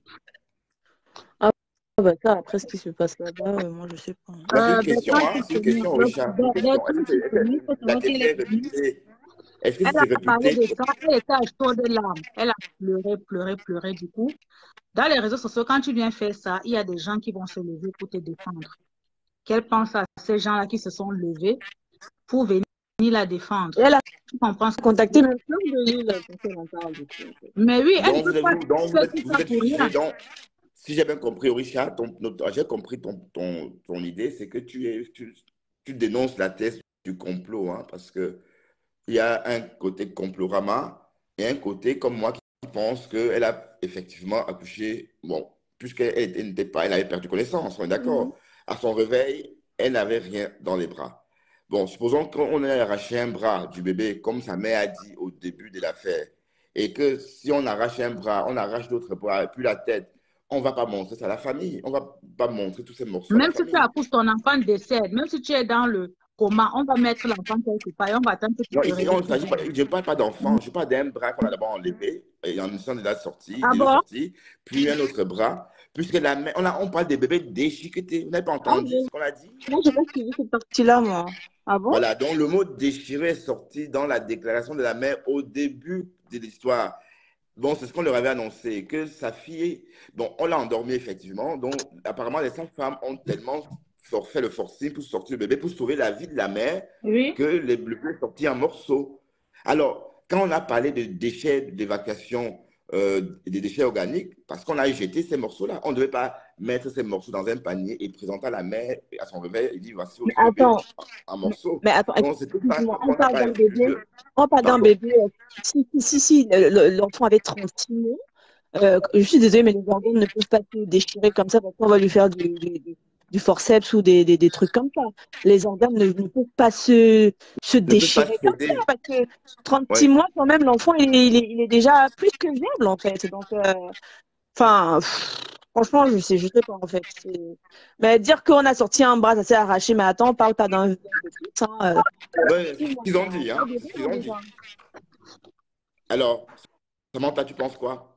[SPEAKER 3] Ah bah ça, après ce qui se passe là-bas, euh, moi je sais pas.
[SPEAKER 1] Non, c'est une
[SPEAKER 2] Euh, ben,
[SPEAKER 1] question,
[SPEAKER 2] quand
[SPEAKER 1] hein,
[SPEAKER 2] tu
[SPEAKER 1] c'est une
[SPEAKER 2] finis,
[SPEAKER 1] question,
[SPEAKER 2] le-
[SPEAKER 1] Richard, c'est une
[SPEAKER 2] ben, ben,
[SPEAKER 1] question. Est-ce
[SPEAKER 2] quand
[SPEAKER 1] que
[SPEAKER 2] tu
[SPEAKER 1] c'est,
[SPEAKER 2] finis, il faut
[SPEAKER 1] la
[SPEAKER 2] savoir qu'elle
[SPEAKER 1] question
[SPEAKER 2] est
[SPEAKER 1] est
[SPEAKER 2] venue.
[SPEAKER 1] réputée? Est-ce que
[SPEAKER 2] Elle
[SPEAKER 1] c'est
[SPEAKER 2] a parlé
[SPEAKER 1] réputé?
[SPEAKER 2] de ça, elle était à chaud de larmes. Elle a pleuré, pleuré, pleuré du coup. Dans les réseaux sociaux, quand tu viens faire ça, il y a des gens qui vont se lever pour te défendre. Qu'elle pense à ces gens-là qui se sont levés pour venir la
[SPEAKER 3] Et
[SPEAKER 2] défendre.
[SPEAKER 3] elle a
[SPEAKER 2] Tu comprends ce que je veux
[SPEAKER 3] contacté
[SPEAKER 2] dire?
[SPEAKER 3] même plein de Lille pour qu'elle en parle du coup, en fait.
[SPEAKER 2] Mais oui, elle ne
[SPEAKER 1] Donc,
[SPEAKER 2] peut
[SPEAKER 1] vous êtes,
[SPEAKER 2] pas
[SPEAKER 1] vous, donc vous
[SPEAKER 2] faire
[SPEAKER 1] êtes,
[SPEAKER 2] tout
[SPEAKER 1] vous
[SPEAKER 2] ça
[SPEAKER 1] êtes
[SPEAKER 2] pour
[SPEAKER 1] figé.
[SPEAKER 2] rien.
[SPEAKER 1] Donc, si j'ai bien compris, Richard, ton, notre- j'ai compris ton, ton, ton idée, c'est que tu, es, tu, tu dénonces la thèse du complot, hein, parce que il y a un côté complorama et un côté comme moi qui pense qu'elle a effectivement accouché, bon, puisqu'elle était- elle n'était pas, elle avait perdu connaissance, on est
[SPEAKER 3] Mhm.
[SPEAKER 1] d'accord. À son réveil, elle n'avait rien dans les bras. Bon, supposons qu'on ait arraché un bras du bébé, comme sa mère a dit au début de l'affaire, et que si on arrache un bras, on arrache d'autres bras, puis la tête, on ne va pas montrer ça à la famille, on ne va pas montrer tous ces morceaux à la
[SPEAKER 2] Même si tu
[SPEAKER 1] famille.
[SPEAKER 2] accouches, ton enfant décède, même si tu es dans le coma, on va mettre l'enfant quelque part et on va attendre que tu
[SPEAKER 1] Non,
[SPEAKER 2] te
[SPEAKER 1] ici, on
[SPEAKER 2] réveilles.
[SPEAKER 1] ne s'agit pas, je ne parle pas d'enfant, je parle d'un bras qu'on a d'abord enlevé, et en étant déjà sorti,
[SPEAKER 2] Ah
[SPEAKER 1] déjà
[SPEAKER 2] bon?
[SPEAKER 1] sorti, puis un autre bras, puisque la mère, on, a, on parle des bébés déchiquetés. Vous n'avez pas
[SPEAKER 3] Ah
[SPEAKER 1] entendu
[SPEAKER 3] bon?
[SPEAKER 1] ce qu'on a dit?
[SPEAKER 3] Moi, j'ai pas suivi cette partie-là, moi. Ah bon?
[SPEAKER 1] Voilà, donc le mot déchiré est sorti dans la déclaration de la mère au début de l'histoire. Bon, c'est ce qu'on leur avait annoncé, que sa fille, bon, on l'a endormie effectivement, donc apparemment les sages-femmes ont tellement for- fait le forcing pour sortir le bébé, pour sauver la vie de la mère,
[SPEAKER 2] Oui.
[SPEAKER 1] que le, le bébé est sorti en morceaux. Alors, quand on a parlé de déchets d'évacuation, euh, des déchets organiques, parce qu'on a jeté ces morceaux-là, on ne devait pas mettre ces morceaux dans un panier et présenter à la mère à son réveil et dire voici
[SPEAKER 3] Mais
[SPEAKER 1] votre bébé
[SPEAKER 3] attends,
[SPEAKER 1] en, en
[SPEAKER 3] mais,
[SPEAKER 1] morceaux.
[SPEAKER 3] mais attends,
[SPEAKER 1] Donc, c'est tout ça
[SPEAKER 3] excuse-moi, on
[SPEAKER 1] qu'on n'a
[SPEAKER 3] parle
[SPEAKER 1] pas
[SPEAKER 3] d'un bébé,
[SPEAKER 1] inclus.
[SPEAKER 3] on parle d'un
[SPEAKER 1] Pardon?
[SPEAKER 3] bébé, euh, si, si, si, si, le- le- l'enfant avait trente-six mois, euh, je suis désolée, mais les organes ne peuvent pas se déchirer comme ça parce qu'on va lui faire du, du, du- du forceps ou des, des, des trucs comme ça. Les organes ne, ne peuvent pas se, se
[SPEAKER 1] Ne peut pas
[SPEAKER 3] déchirer comme ça
[SPEAKER 1] céder.
[SPEAKER 3] parce que trente-six
[SPEAKER 1] Oui.
[SPEAKER 3] mois, quand même, l'enfant, il est, il est, il est déjà plus que viable, en fait. Donc, euh, enfin, pff, franchement, je sais, je sais pas, en fait. C'est- Mais dire qu'on a sorti un bras, ça s'est arraché, mais attends, on parle pas d'un d'un fœtus, hein. Euh,
[SPEAKER 1] Ouais, c'est ce
[SPEAKER 3] excuse-moi,
[SPEAKER 1] qu'ils
[SPEAKER 3] il y
[SPEAKER 1] ont
[SPEAKER 3] a
[SPEAKER 1] dit,
[SPEAKER 3] pas
[SPEAKER 1] hein.
[SPEAKER 3] de
[SPEAKER 1] C'est ce qu'ils
[SPEAKER 3] rien,
[SPEAKER 1] ont
[SPEAKER 3] déjà.
[SPEAKER 1] dit. Alors, Samantha, tu penses quoi?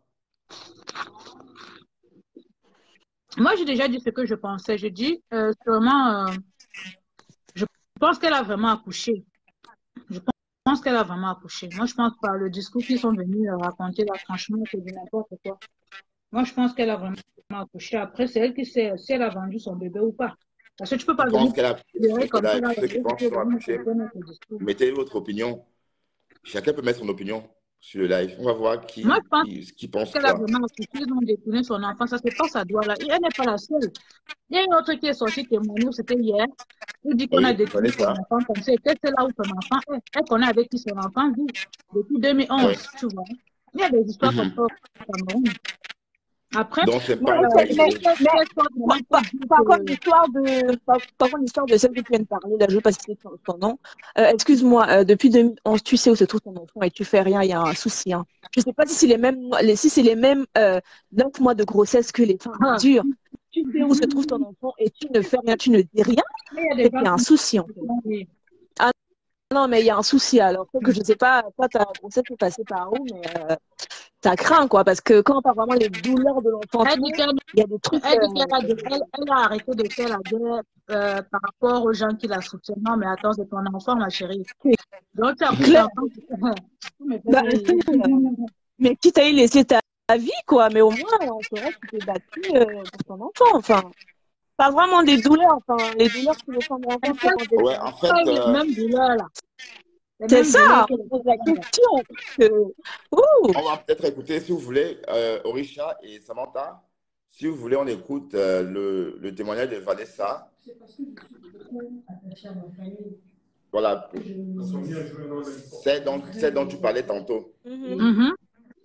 [SPEAKER 2] Moi, j'ai déjà dit ce que je pensais. Je dis, euh, sûrement, euh, je pense qu'elle a vraiment accouché. Je pense pense qu'elle a vraiment accouché. Moi, je pense par le discours qu'ils sont venus euh, raconter là, franchement, c'est du n'importe quoi. Moi, je pense qu'elle a vraiment accouché. Après, c'est elle qui sait si elle a vendu son bébé ou pas. Parce que tu peux
[SPEAKER 1] Qui
[SPEAKER 2] pas venir
[SPEAKER 1] pense qu'elle a accouché
[SPEAKER 2] pleurer
[SPEAKER 1] sur ce
[SPEAKER 2] comme ça
[SPEAKER 1] live?
[SPEAKER 2] là,
[SPEAKER 1] Ceux qui
[SPEAKER 2] et tu
[SPEAKER 1] pensent
[SPEAKER 2] peux
[SPEAKER 1] qu'ils ont
[SPEAKER 2] venir me
[SPEAKER 1] accouché,
[SPEAKER 2] faire notre discours.
[SPEAKER 1] mettez votre opinion. Chacun peut mettre son opinion sur le live. On va voir
[SPEAKER 2] Moi, je
[SPEAKER 1] qui,
[SPEAKER 2] pense
[SPEAKER 1] qui, qui pense
[SPEAKER 2] qu'elle a
[SPEAKER 1] quoi.
[SPEAKER 2] vraiment accouché. Ils ont détourné son enfant. Ça, c'est pas sa doigt là. Et elle n'est pas la seule. Il y a une autre qui est sortie témoigner, c'était hier. Elle dit qu'on a
[SPEAKER 1] Oui, vous
[SPEAKER 2] détenu
[SPEAKER 1] connaissez
[SPEAKER 2] son
[SPEAKER 1] ça?
[SPEAKER 2] enfant comme ça. Et que c'est là où son enfant est. Elle connaît avec qui son enfant vit depuis
[SPEAKER 1] Oui.
[SPEAKER 2] deux mille onze, tu vois. Il y a des histoires comme
[SPEAKER 1] Mhm.
[SPEAKER 2] ça au Cameroun. Après,
[SPEAKER 1] Donc, c'est
[SPEAKER 3] Mais,
[SPEAKER 1] pas
[SPEAKER 2] euh,
[SPEAKER 1] une
[SPEAKER 3] ok, mais,
[SPEAKER 1] vérité.
[SPEAKER 3] mais
[SPEAKER 2] qu'elle sorte
[SPEAKER 3] par,
[SPEAKER 2] maintenant pour
[SPEAKER 3] par-
[SPEAKER 2] dire
[SPEAKER 3] par contre,
[SPEAKER 2] que
[SPEAKER 3] l'histoire de, par, par contre, l'histoire de celle que tu viens de parler, là, je veux pas citer ton, ton nom. Euh, excuse-moi, euh, depuis deux mille onze, tu sais où se trouve ton enfant et tu fais rien, il y a un souci, hein. Je sais pas si c'est les mêmes, les- si c'est les mêmes euh, neuf mois de grossesse que les femmes
[SPEAKER 2] ah,
[SPEAKER 3] endurent. Tu sais où se trouve ton enfant et tu ne fais rien, tu ne dis rien,
[SPEAKER 2] il y a
[SPEAKER 3] c'est
[SPEAKER 2] des
[SPEAKER 3] qu'il
[SPEAKER 2] gens
[SPEAKER 3] y a un
[SPEAKER 2] qui
[SPEAKER 3] souci, en fait.
[SPEAKER 2] vont dire.
[SPEAKER 3] Ah non, mais il y a un souci, alors. Faut que je sais pas, toi, ta grossesse est passée par où, mais euh, ça craint, quoi, parce que quand on parle vraiment des douleurs de
[SPEAKER 2] Elle dit
[SPEAKER 3] l'enfantement,
[SPEAKER 2] qu'elle
[SPEAKER 3] il y a des trucs.
[SPEAKER 2] elle dit qu'elle a,
[SPEAKER 3] euh,
[SPEAKER 2] de- elle, elle a arrêté de faire la guerre euh, par rapport aux gens qui la soutiennent. Non, mais attends, c'est ton enfant, ma chérie.
[SPEAKER 3] c'est
[SPEAKER 2] Donc, tu as pris
[SPEAKER 3] clair.
[SPEAKER 2] l'enfant. Tu me fais
[SPEAKER 3] Bah,
[SPEAKER 2] rire.
[SPEAKER 3] mais quitte à y laisser ta, ta vie, quoi. Mais au moins, on saurait que tu t'es battu euh, pour ton enfant. Enfin, pas vraiment des douleurs. Enfin, les douleurs que les femmes
[SPEAKER 2] Elle
[SPEAKER 3] rencontrent
[SPEAKER 2] fait
[SPEAKER 3] quand elles
[SPEAKER 1] Ouais,
[SPEAKER 3] sont
[SPEAKER 1] en
[SPEAKER 3] enceintes.
[SPEAKER 1] fait,
[SPEAKER 2] les
[SPEAKER 1] euh,
[SPEAKER 2] mêmes douleurs, là. Les
[SPEAKER 3] C'est
[SPEAKER 2] mêmes
[SPEAKER 3] ça,
[SPEAKER 2] douleurs que
[SPEAKER 3] on
[SPEAKER 2] les
[SPEAKER 3] se pose la
[SPEAKER 2] femmes.
[SPEAKER 3] question. Que... Ouh.
[SPEAKER 1] on va peut-être écouter, si vous voulez, euh, Orisha et Samantha. Si vous voulez, on écoute euh, le, le témoignage de Vanessa.
[SPEAKER 4] C'est parce que je suis beaucoup attachée à ma famille.
[SPEAKER 1] Voilà.
[SPEAKER 4] Je...
[SPEAKER 1] C'est dont, c'est dont tu parlais tantôt.
[SPEAKER 3] Mhm.
[SPEAKER 4] Et
[SPEAKER 2] Mhm.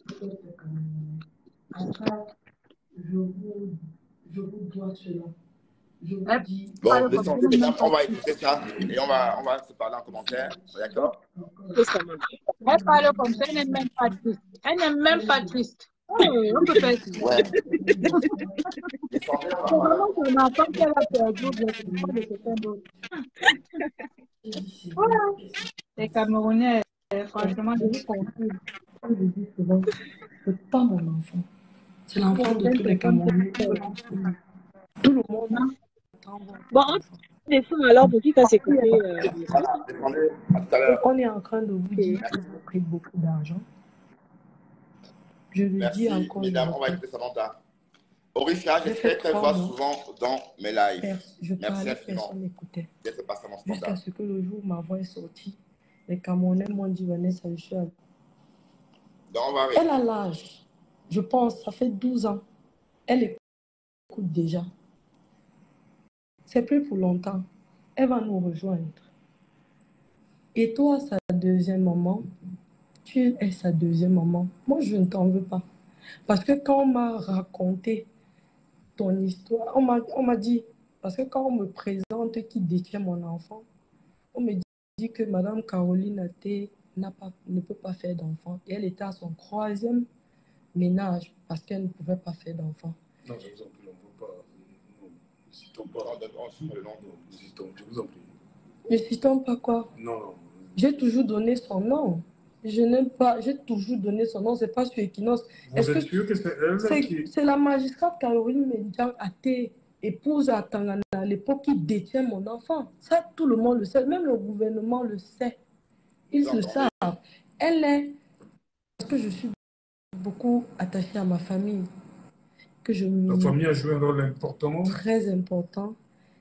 [SPEAKER 4] après, je vous, je vous dois cela. Je vous
[SPEAKER 2] Elle
[SPEAKER 4] dis.
[SPEAKER 1] Bon,
[SPEAKER 2] parle comme ça,
[SPEAKER 1] descendez,
[SPEAKER 2] même
[SPEAKER 1] mesdames,
[SPEAKER 2] pas
[SPEAKER 1] on va
[SPEAKER 2] triste.
[SPEAKER 1] écouter ça et on va, on va se parler en commentaire. D'accord?
[SPEAKER 3] C'est ça, moi.
[SPEAKER 2] Elle parle comme ça, elle n'est même pas triste. Elle n'est même pas triste. Oui, on peut faire ça.
[SPEAKER 1] Ouais. Descendez, on va
[SPEAKER 2] C'est
[SPEAKER 1] parler en
[SPEAKER 2] vraiment son
[SPEAKER 1] commentaire.
[SPEAKER 2] enfant qu'elle a perdu, ou bien c'est pas de quelqu'un d'autre. Voilà. Les Camerounais, euh, franchement, je vous confie.
[SPEAKER 4] Comme je dis souvent, c'est pas mon enfant. C'est
[SPEAKER 2] Il y a
[SPEAKER 4] l'enfant de
[SPEAKER 2] certaines
[SPEAKER 4] tous les
[SPEAKER 2] personnes qui
[SPEAKER 4] Camerounais.
[SPEAKER 2] ont l'enfant.
[SPEAKER 4] Tout le monde
[SPEAKER 2] Non?
[SPEAKER 4] attend votre
[SPEAKER 3] Bon, on
[SPEAKER 4] enfant.
[SPEAKER 3] descend alors pour qu'il fasse écouter. Euh, le truc.
[SPEAKER 1] Voilà, descendez. À tout à
[SPEAKER 4] Et
[SPEAKER 1] l'heure.
[SPEAKER 4] on est en train de vous dire
[SPEAKER 3] Ok.
[SPEAKER 4] que vous prenez beaucoup d'argent. Je le dis
[SPEAKER 1] Merci,
[SPEAKER 4] encore, je
[SPEAKER 1] mesdames. On va
[SPEAKER 4] répète.
[SPEAKER 1] écouter Samantha. Orisha,
[SPEAKER 4] J'ai fait
[SPEAKER 1] j'espère qu'elle
[SPEAKER 4] trois
[SPEAKER 1] va
[SPEAKER 4] mois.
[SPEAKER 1] souvent dans mes lives.
[SPEAKER 4] Pers- Je
[SPEAKER 1] Merci
[SPEAKER 4] parlais,
[SPEAKER 1] infiniment
[SPEAKER 4] personne n'écoutait.
[SPEAKER 1] d'être passé à mon
[SPEAKER 4] Jusqu'à
[SPEAKER 1] standard.
[SPEAKER 4] ce que le jour où ma voix est sortie, les Camerounais m'ont dit, Vanessa, je suis à...
[SPEAKER 1] Donc, on va
[SPEAKER 4] Elle
[SPEAKER 1] arrêter.
[SPEAKER 4] a l'âge, je pense, ça fait douze ans. Elle écoute déjà. C'est plus pour longtemps. Elle va nous rejoindre. Et toi, sa deuxième maman, tu es sa deuxième maman. Moi, je ne t'en veux pas. Parce que quand on m'a raconté ton histoire, on m'a on m'a dit, parce que quand on me présente qui détient mon enfant, on me dit que Madame Caroline Athé n'a pas, ne peut pas faire d'enfant. Et elle était à son troisième ménage parce qu'elle ne pouvait pas faire d'enfant.
[SPEAKER 5] Non, je vous en prie, on ne peut pas. Non, ne citons pas. Non, ne citons, je vous en prie.
[SPEAKER 4] Ne citons pas quoi?
[SPEAKER 5] Non, non.
[SPEAKER 4] J'ai toujours donné son nom. Je n'aime pas, j'ai toujours donné son nom, c'est pas sur Equinox.
[SPEAKER 5] Vous êtes sûr que c'est elle qui...
[SPEAKER 4] C'est la magistrate Caroline Mendiang Athé, épouse à Tangana à l'époque, qui détient mon enfant. Ça, tout le monde le sait, même le gouvernement le sait. Ils le savent. Elle est, parce que je suis beaucoup attachée à ma famille, que je
[SPEAKER 5] La famille a joué un rôle important.
[SPEAKER 4] Très important.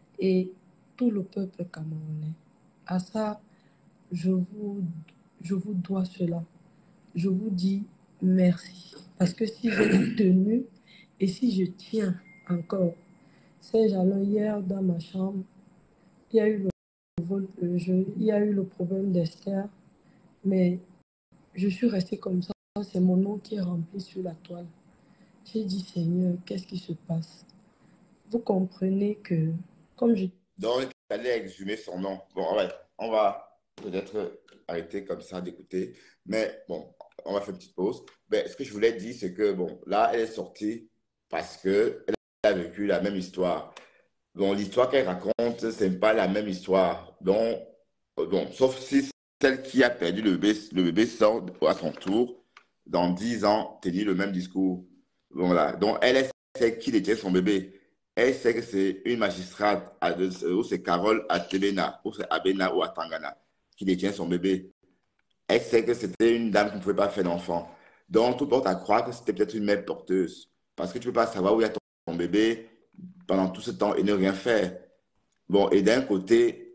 [SPEAKER 4] Et tout le peuple camerounais. À ça, je vous, je vous dois cela. Je vous dis merci. Parce que si j'ai tenu et si je tiens encore, ces jalons hier dans ma chambre, il y a eu le, vol, le jeu, il y a eu le problème d'Esther, mais je suis restée comme ça. C'est mon nom qui est rempli sur la toile. J'ai dit, Seigneur, qu'est-ce qui se passe? Vous comprenez que, comme je...
[SPEAKER 1] Donc, il allait exhumer son nom. Bon, ouais, on va peut-être arrêter comme ça d'écouter. Mais bon, on va faire une petite pause. Mais ce que je voulais dire, c'est que, bon, là, elle est sortie parce qu'elle a vécu la même histoire. Bon, l'histoire qu'elle raconte, ce n'est pas la même histoire. Donc, bon, sauf si celle qui a perdu le bébé, le bébé sort à son tour, dans dix ans, tenir le même discours. Bon, voilà. Donc, elle est celle qui détient son bébé. Elle sait que c'est une magistrate, ou c'est Carole à Tebena, ou c'est Abena ou à Tangana, qui détient son bébé. Elle sait que c'était une dame qui ne pouvait pas faire d'enfant. Donc, tout porte à croire que c'était peut-être une mère porteuse. Parce que tu ne peux pas savoir où il y a ton, ton bébé pendant tout ce temps et ne rien faire. Bon, et d'un côté,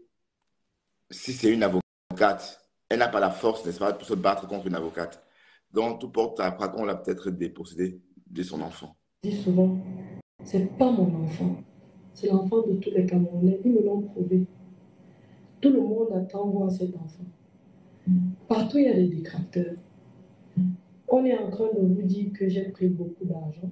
[SPEAKER 1] si c'est une avocate, elle n'a pas la force, n'est-ce pas, pour se battre contre une avocate. Donc, tout porte à croire qu'on l'a peut-être dépossédé de son enfant.
[SPEAKER 4] Je dis souvent, c'est pas mon enfant, c'est l'enfant de tous les Camerounais. Ils me l'ont prouvé. Tout le monde attend voir cet enfant. Partout, il y a des détracteurs. On est en train de vous dire que j'ai pris beaucoup d'argent.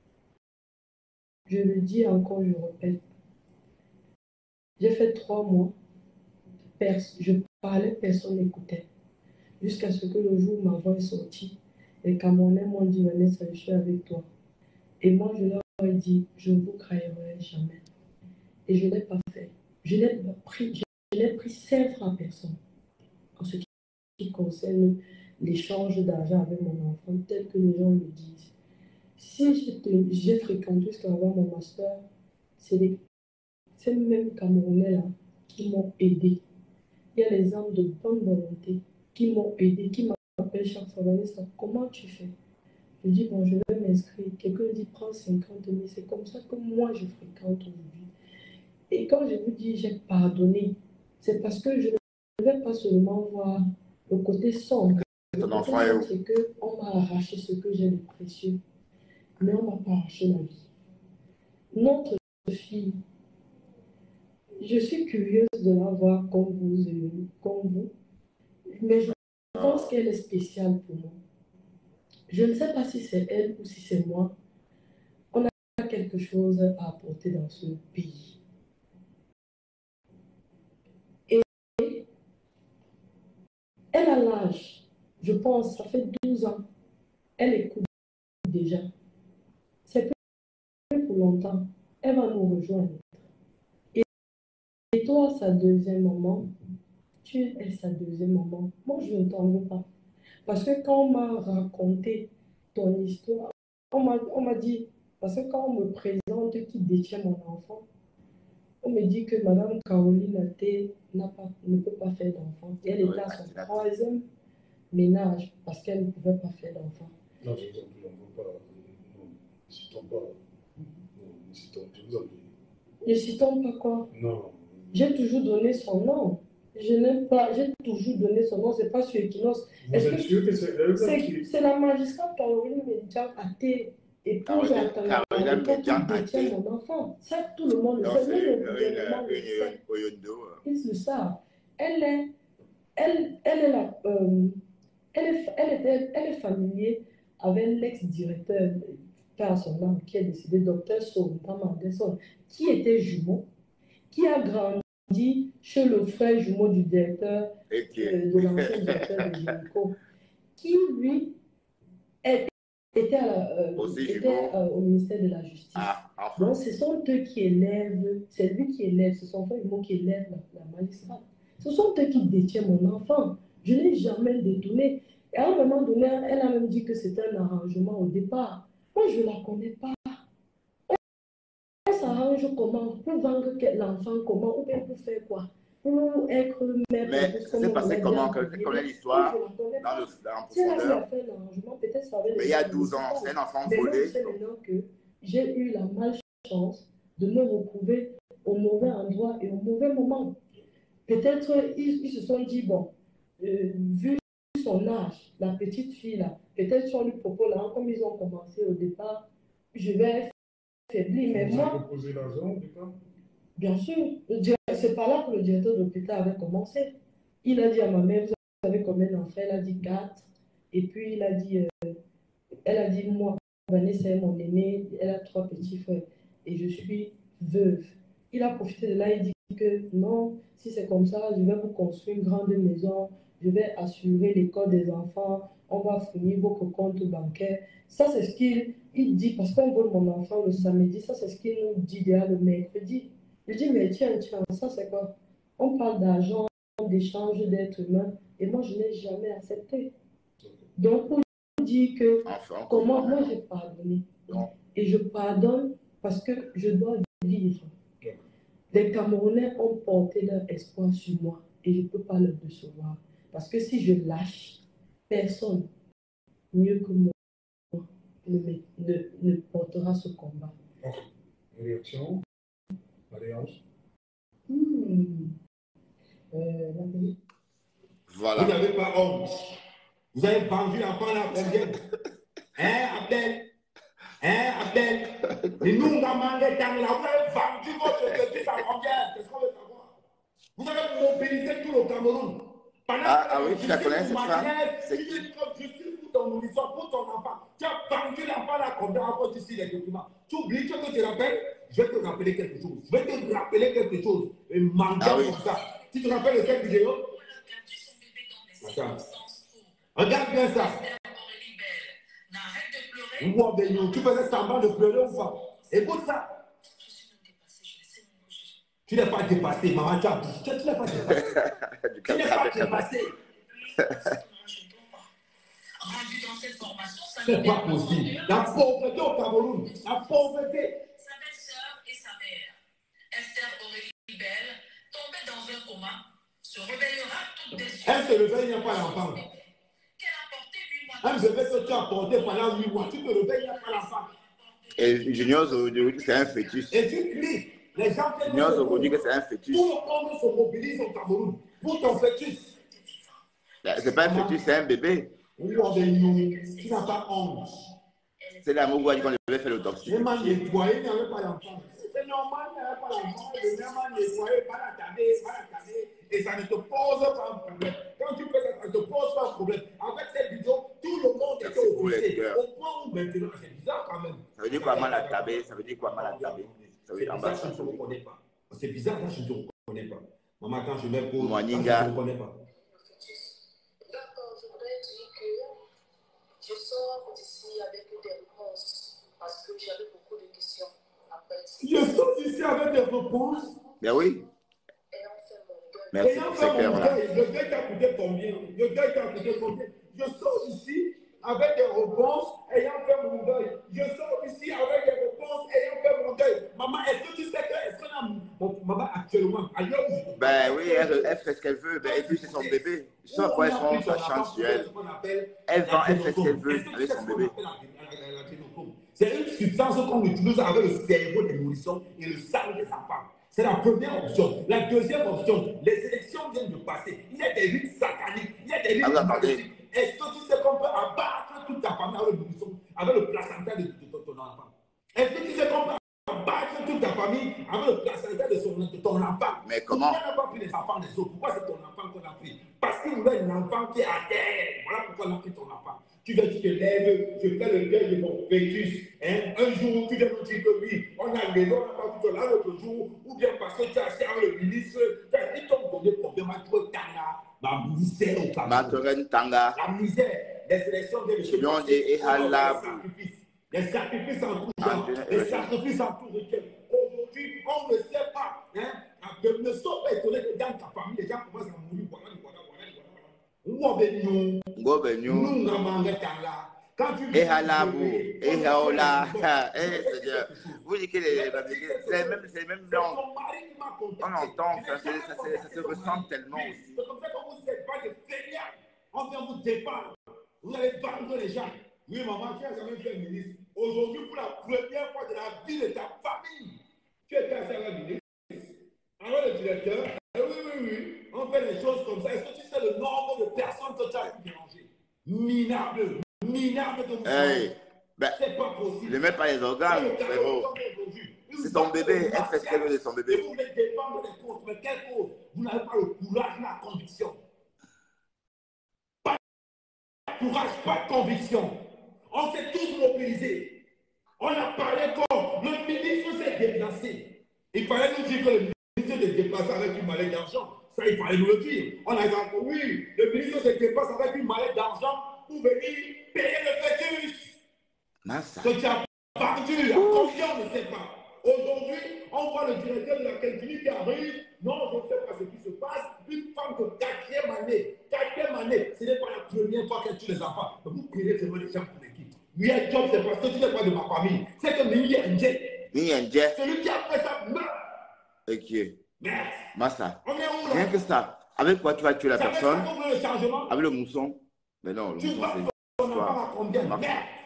[SPEAKER 4] Je le dis encore, je répète. J'ai fait trois mois. Je parlais, personne n'écoutait. Jusqu'à ce que le jour où ma voix est sortie, les Camerounais m'ont dit, Vanessa, je suis avec toi. Et moi, je leur ai dit, je ne vous trahirai jamais. Et je ne l'ai pas fait. Je n'ai pas pris, je n'ai pris cinq francs à personne. En ce qui concerne l'échange d'argent avec mon enfant, tel que les gens me disent. Si j'ai fréquenté jusqu'à avoir mon master, c'est les, ces mêmes Camerounais-là qui m'ont aidé. Il y a les hommes de bonne volonté qui m'ont aidé, qui m'appellent chaque fois. Comment tu fais? Je dis, bon, je vais m'inscrire. Quelqu'un dit, prends cinquante mille. C'est comme ça que moi, je fréquente aujourd'hui. Et quand je vous dis, j'ai pardonné, c'est parce que je ne vais pas seulement voir le côté sombre. Le côté sombre, c'est qu'on m'a arraché ce que j'ai de précieux. Mais on ne m'a pas arraché la vie. Notre fille, je suis curieuse de la voir comme vous, comme vous, mais je pense qu'elle est spéciale pour moi. Je ne sais pas si c'est elle ou si c'est moi. On a quelque chose à apporter dans ce pays. Et elle a l'âge, je pense, ça fait douze ans. Elle écoute déjà. C'est plus pour longtemps. Elle va nous rejoindre. Et, et toi, sa deuxième maman, tu es sa deuxième maman. Moi, je ne t'en veux pas. Parce que quand on m'a raconté ton histoire, on m'a dit, parce que quand on me présente qui détient mon enfant, on me dit que Madame Caroline Athé n'a pas, ne peut pas faire d'enfant. Et elle était à son troisième ménage parce qu'elle ne pouvait pas faire d'enfant.
[SPEAKER 5] Non, je vous en prie, on ne peut pas. Non, ne citons pas. Non, ne citons, je vous en prie.
[SPEAKER 4] Ne citons pas quoi?
[SPEAKER 5] Non.
[SPEAKER 4] J'ai toujours donné son nom. Je n'aime pas, j'ai toujours donné son nom, c'est pas sur Equinox.
[SPEAKER 5] Vous êtes sûr que c'est elle qui...
[SPEAKER 4] C'est la magistrate Caroline Mendiang Athé, épouse à Caroline Mendiang Athé, mon enfant. Ça, tout le monde le sait. Même le gouvernement le sait. Ils le savent. Elle est, elle, elle, est la, euh, elle, est, elle, était, elle est familier avec l'ex-directeur, par son âme, qui est décédé, docteur Saul, Anderson, qui était jumeau, qui a grandi chez le frère jumeau du directeur,
[SPEAKER 1] Okay.
[SPEAKER 4] euh, de l'ancien directeur de Génico, qui, lui, est- était, à la, euh,
[SPEAKER 1] Aussi
[SPEAKER 4] était
[SPEAKER 1] jumeau.
[SPEAKER 4] euh, au ministère de la Justice.
[SPEAKER 1] Ah, enfin.
[SPEAKER 4] Donc, ce sont eux qui élèvent, c'est lui qui élève, ce sont frère jumeau qui élève la, la magistrate. Ce sont eux qui détiennent mon enfant. Je n'ai jamais détourné. Et à un moment donné, elle a même dit que c'était un arrangement au départ. Moi, je ne la connais pas. Elle s'arrange comment? Pour vendre l'enfant comment? Ou bien pour faire quoi? Pour être mère.
[SPEAKER 1] Mais ça s'est passé comment? Quelle est l'histoire dans, le, dans la
[SPEAKER 4] Si elle a
[SPEAKER 1] profondeur?
[SPEAKER 4] fait un arrangement, peut-être ça avait
[SPEAKER 1] Mais il y a douze ans, c'est un enfant
[SPEAKER 4] Mais moi, je
[SPEAKER 1] volé.
[SPEAKER 4] sais maintenant que j'ai eu la malchance de me retrouver au mauvais endroit et au mauvais moment. Peut-être ils, ils se sont dit, bon, euh, vu son âge, la petite fille là, peut-être sur le propos là, comme ils ont commencé au départ, je vais faiblir. Mais
[SPEAKER 5] Vous
[SPEAKER 4] moi,
[SPEAKER 5] avez proposé l'argent au départ?
[SPEAKER 4] bien sûr, c'est par là que le directeur de l'hôpital avait commencé. Il a dit à ma mère, vous avez combien d'enfants? Elle a dit quatre. Et puis il a dit, euh, elle a dit, moi, Vanessa est mon aînée, elle a trois petits frères et je suis veuve. Il a profité de là, il dit que non, si c'est comme ça, je vais vous construire une grande maison, je vais assurer l'école des enfants, on va fournir votre compte bancaire. Ça, c'est ce qu'il il dit, parce qu'on veut mon enfant le samedi, ça, c'est ce qu'il nous dit déjà le mercredi. Je dis, mais tiens, tiens, ça, c'est quoi? On parle d'argent, d'échange d'êtres humains, et moi, je n'ai jamais accepté. Donc, pour dire que
[SPEAKER 1] Enfin,
[SPEAKER 4] comment moi j'ai pardonné.
[SPEAKER 1] Non.
[SPEAKER 4] Et je pardonne parce que je dois vivre. Les Camerounais ont porté leur espoir sur moi et je ne peux pas leur décevoir. Parce que si je lâche, personne mieux que moi ne, me- ne, ne portera ce combat.
[SPEAKER 5] Ok. Réaction? Alliance?
[SPEAKER 4] Hmm. Euh, la paix.
[SPEAKER 1] Voilà.
[SPEAKER 6] Vous n'avez pas honte. Vous avez vendu l'enfant là combien? Hein, Abdel? Hein, Abdel? Et nous, on a demandé tant là, vous avez vendu votre petit à combien? Qu'est-ce qu'on veut savoir? Vous avez mobilisé tout le Cameroun. Pendant
[SPEAKER 1] Ah,
[SPEAKER 6] que
[SPEAKER 1] ah oui, tu la connais, cette femme? C'est
[SPEAKER 6] tu
[SPEAKER 1] qui?
[SPEAKER 6] dis comme justice pour ton nourrisson, pour ton enfant. Tu as vendu l'enfant là combien à cause ici les documents? Tu oublies que tu te rappelles? Je vais te rappeler quelque chose. Je vais te rappeler quelque chose. Et mentir
[SPEAKER 1] Ah oui.
[SPEAKER 6] comme ça. Tu te rappelles de cette vidéo? Attends. Regarde bien ça. Wow, ben non, tu faisais semblant de pleurer ou pas? Écoute ça. Tu n'es pas dépassé, maman. Tu n'es pas dépassé. Tu n'es pas dépassé. C'est pas possible. La pauvreté au Cameroun. La pauvreté.
[SPEAKER 7] Sa belle-sœur et sa mère, Esther Aurélie Belle, tombée dans un coma, se réveillera toute déçue.
[SPEAKER 6] Elle se réveille, il n'y a pas l'enfant.
[SPEAKER 7] Qu'elle a porté huit mois.
[SPEAKER 6] Un bébé que tu as porté pendant huit mois, tu te réveilles, il n'y a pas l'enfant.
[SPEAKER 1] Et Junior aujourd'hui, c'est un fœtus.
[SPEAKER 6] Et tu cries. Les gens qui
[SPEAKER 1] Junior aujourd'hui, c'est un fœtus.
[SPEAKER 6] tout le monde se mobilise au Cameroun pour ton fœtus.
[SPEAKER 1] C'est pas un fœtus, c'est un bébé.
[SPEAKER 6] Oui, on est nous. Tu n'as pas honte.
[SPEAKER 1] C'est l'amour qu'on devait faire l'autopsie.
[SPEAKER 6] Les man nettoyés, il n'y avait pas d'enfant. C'est normal, il n'y avait pas d'enfant. Les man nettoyés, pas la taber, pas la taber. Et ça ne te pose pas un problème. Quand tu fais ça, ça ne te pose pas un problème. Avec cette vidéo, tout le monde était
[SPEAKER 1] Merci pour les
[SPEAKER 6] obligé.
[SPEAKER 1] cœurs.
[SPEAKER 6] Au point où maintenant, c'est bizarre quand même.
[SPEAKER 1] Ça veut dire quoi, mal à taber? Ça veut dire quoi, mal à taber? Ça veut
[SPEAKER 6] C'est
[SPEAKER 1] dire en
[SPEAKER 6] bizarre,
[SPEAKER 1] bas,
[SPEAKER 6] ça,
[SPEAKER 1] ça
[SPEAKER 6] je ne
[SPEAKER 1] veut dire.
[SPEAKER 6] reconnais pas. C'est bizarre, là, je ne reconnais pas. Maman, quand je mets pause,
[SPEAKER 1] Moi,
[SPEAKER 6] ça, je
[SPEAKER 1] Ninga.
[SPEAKER 6] ne reconnais pas.
[SPEAKER 8] D'accord, je voudrais dire que je sors d'ici avec des réponses parce que j'avais beaucoup de questions après.
[SPEAKER 6] Je sors d'ici avec des réponses.
[SPEAKER 1] Ben oui.
[SPEAKER 8] Ayant fait mon deuil.
[SPEAKER 1] Merci
[SPEAKER 6] Ayant
[SPEAKER 1] pour
[SPEAKER 6] fait
[SPEAKER 1] ces
[SPEAKER 6] mon
[SPEAKER 1] cœurs-là.
[SPEAKER 6] deuil, le deuil t'a coûté combien? Le deuil t'a coûté combien? Je sors d'ici avec des réponses, ayant fait mon deuil. Je sors d'ici avec des réponses, ayant fait mon deuil. Maman, est-ce que tu sais que, est-ce qu'on a, bon, maman, actuellement, à l'heure où je te
[SPEAKER 1] Ben
[SPEAKER 6] parle,
[SPEAKER 1] oui, elle, elle fait ce qu'elle veut. Ben, et puis c'est son bébé. Je sais à quoi elle prend sa chance sur elle. Elle vend, elle fait ce qu'elle veut avec son bébé.
[SPEAKER 6] C'est une substance qu'on utilise avec le cerveau des nourrissons et le sang des enfants. C'est la première option. La deuxième option, les élections viennent de passer. Il y a des rites sataniques, il y a des rites
[SPEAKER 1] Ah, vous attendez.
[SPEAKER 6] maléfiques. Est-ce que tu sais qu'on peut abattre toute ta famille avec le nourrisson, avec le placenta de, de, de ton enfant? Est-ce que tu sais qu'on peut abattre toute ta famille avec le placenta de, son, de ton enfant?
[SPEAKER 1] Mais comment?
[SPEAKER 6] Pourquoi n'a pas pris les les enfants des autres. Pourquoi c'est ton enfant qu'on a pris? Parce qu'il voulait un enfant qui est à terre. Voilà pourquoi on a pris ton enfant. Tu veux, tu te lèves, je fais le deuil de mon fœtus. Hein? Un jour, tu viens me dire que oui, on a les on n'a pas vu là l'autre jour, ou bien parce que tu as acheté le ministre, tu as dit ton donné problème à toi, Tanga, ma misère au Cameroun.
[SPEAKER 1] Tanga.
[SPEAKER 6] La misère, les élections de
[SPEAKER 1] Je lui ai dit, et halab.
[SPEAKER 6] Les sacrifices en tout genre, les sacrifices en tout requin. Aujourd'hui, on ne sait pas. Hein? Ne sois pas étonné que dans ta famille, les gens commencent à mourir. Voilà, voilà, voilà, voilà. Nous, nous, là. Quand tu
[SPEAKER 1] et halabou, et haola, eh, c'est-à-dire, vous dites que les, c'est même, c'est même langue. On entend, ça, ça, ça, ça se ressent tellement aussi.
[SPEAKER 6] C'est comme ça que vous n'êtes pas de fainéants. On vient vous défendre. Vous allez vendre les gens. Oui, maman, tu as jamais fait ministre. Aujourd'hui, pour la première fois de la vie de ta famille, tu es passé à la ministre. Alors, le directeur, eh oui, oui, oui, on fait les choses comme ça. Est-ce que tu sais le nombre de personnes que tu as pu déranger? Minable, minable de vous.
[SPEAKER 1] Hey, ben,
[SPEAKER 6] c'est pas possible.
[SPEAKER 1] Ne mets pas les organes, frérot. C'est son bébé, elle fait ce qu'elle veut de son bébé.
[SPEAKER 6] Et vous voulez défendre les causes, mais quelle cause? Vous n'avez pas le courage, la conviction. Pas de courage, pas de conviction. On s'est tous mobilisés. On a parlé comme le ministre s'est déplacé. Il fallait nous dire que le ministre s'est déplacé avec une mallette d'argent. Ça, il fallait nous le dire. On a dit, oui, le ministre se déplace avec une mallette d'argent pour venir payer le fœtus. Ce que tu as vendu, à combien on ne sait pas. Aujourd'hui, on voit le directeur de la Calédonie qui arrive. Non, je ne sais pas ce qui se passe. Une femme de quatrième année. Quatrième année, ce n'est pas la première fois qu'elle tue les enfants. Mais vous prenez vraiment les gens pour l'équipe. Oui, un job, c'est parce que tu n'es pas de ma famille. C'est que Mingi Ndje.
[SPEAKER 1] Mingi Ndje.
[SPEAKER 6] Celui qui a fait ça meurt.
[SPEAKER 1] Ok.
[SPEAKER 6] Merde.
[SPEAKER 1] Massa.
[SPEAKER 6] On est où là?
[SPEAKER 1] Rien que ça. Avec quoi tu vas tuer la
[SPEAKER 6] ça
[SPEAKER 1] personne?
[SPEAKER 6] Le changement?
[SPEAKER 1] Avec le mousson. Mais non, le
[SPEAKER 6] tu
[SPEAKER 1] mousson, c'est.
[SPEAKER 6] Tu vas pas à combien? Merde.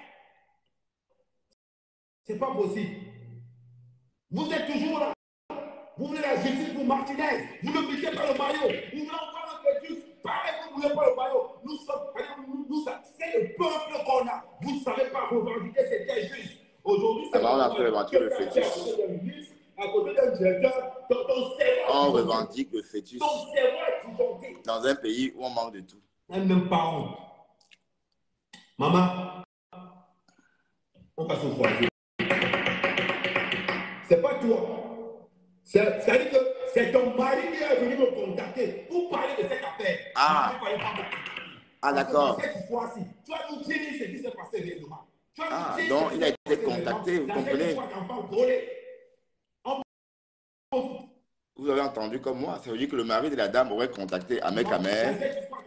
[SPEAKER 6] C'est pas possible. Vous êtes toujours là. Vous voulez la justice pour Martinez. Vous ne piquez pas le maillot. Vous voulez encore le fœtus. Pareil, vous ne voulez pas le maillot. Nous sommes, nous, nous, c'est le peuple qu'on a. Vous ne savez pas revendiquer ce qui est juste. Aujourd'hui, c'est
[SPEAKER 1] on a fait revendiquer le fœtus.
[SPEAKER 6] À côté d'un directeur, ton, ton cerveau.
[SPEAKER 1] On revendique le fœtus.
[SPEAKER 6] Ton cerveau est disjoncté.
[SPEAKER 1] Dans un pays où on manque de tout.
[SPEAKER 6] Même pas honte. Maman, on passe au foyer. C'est pas toi. C'est-à-dire que c'est ton mari qui est venu me contacter pour parler de cette affaire.
[SPEAKER 1] Ah, ah d'accord.
[SPEAKER 6] Cette fois-ci, tu vas nous dire ce qui s'est passé réellement.
[SPEAKER 1] Ah, donc il a été contacté, vous comprenez? Vous avez entendu comme moi, ça veut dire que le mari de la dame aurait contacté Ahmed Kamer.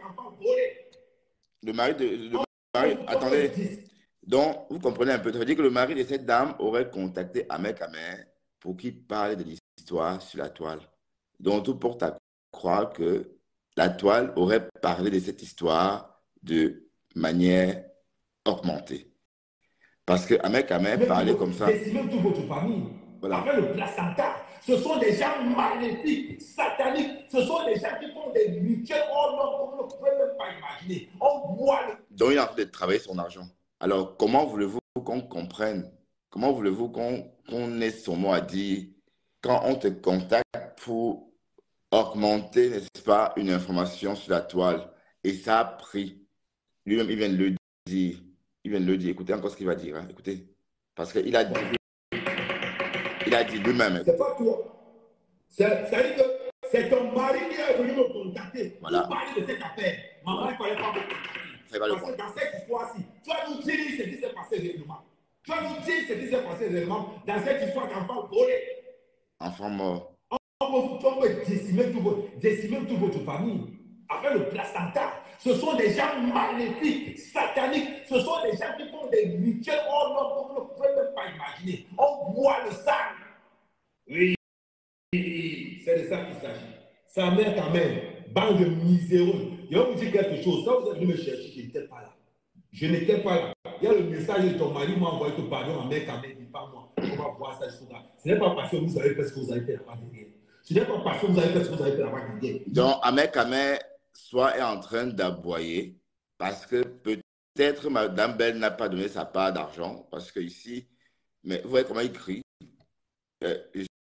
[SPEAKER 1] Le mari de... Le mari, attendez. Donc, vous comprenez un peu, ça veut dire que le mari de cette dame aurait contacté Ahmed Kamer pour qu'il parle de l'histoire sur la toile. Donc, tout porte à croire que la toile aurait parlé de cette histoire de manière augmentée. Parce que Ahmed Kamer parlait comme ça.
[SPEAKER 6] Décimez toute votre famille. Voilà. Après le placenta, ce sont des gens maléfiques, sataniques. Ce sont des gens qui font des rituels hors norme qu'on ne peut même pas imaginer. On voit le...
[SPEAKER 1] Donc, il est en train de travailler son argent. Alors, comment voulez-vous qu'on comprenne? Comment voulez-vous qu'on qu'on ait son mot à dire quand on te contacte pour augmenter, n'est-ce pas, une information sur la toile? Et ça a pris. Lui-même, il vient de le dire. Il vient de le dire. Écoutez encore ce qu'il va dire. Hein. Écoutez. Parce qu'il a dit. Il a dit lui-même.
[SPEAKER 6] C'est pas toi. C'est-à-dire que c'est ton mari qui est venu me contacter
[SPEAKER 1] voilà.
[SPEAKER 6] pour parler de cette affaire. Maman, il ne fallait pas me contacter. Parce que dans cette histoire-ci, tu vas nous dire ce qui s'est passé réellement. Tu vas nous dire ce qui s'est passé réellement dans cette histoire d'enfant volé.
[SPEAKER 1] Enfant mort.
[SPEAKER 6] On peut décimer toute votre, décimer toute votre famille. Après le placenta, ce sont des gens maléfiques, sataniques. Ce sont des gens qui font des rituels hors norme qu'on ne peut même pas imaginer. On voit le sang. Oui, c'est de ça qu'il s'agit. Sa mère, ta mère, bande de miséreux. Je vais vous dire quelque chose. Quand vous êtes venu me chercher, je n'étais pas là. Je n'étais pas là. Il y a le message de ton mari m'a envoyé que pardon, ma mère, ta mère, dit pas moi. On va voir ça, je trouve. Ce n'est pas parce que vous avez fait ce que vous avez fait là-bas derrière. Ce n'est pas parce que vous avez fait ce que vous avez fait là-bas derrière.
[SPEAKER 1] Donc, Ahmed Kamer soit est en train d'aboyer parce que peut-être Madame Belle n'a pas donné sa part d'argent parce que ici, mais vous voyez comment il crie. Euh, je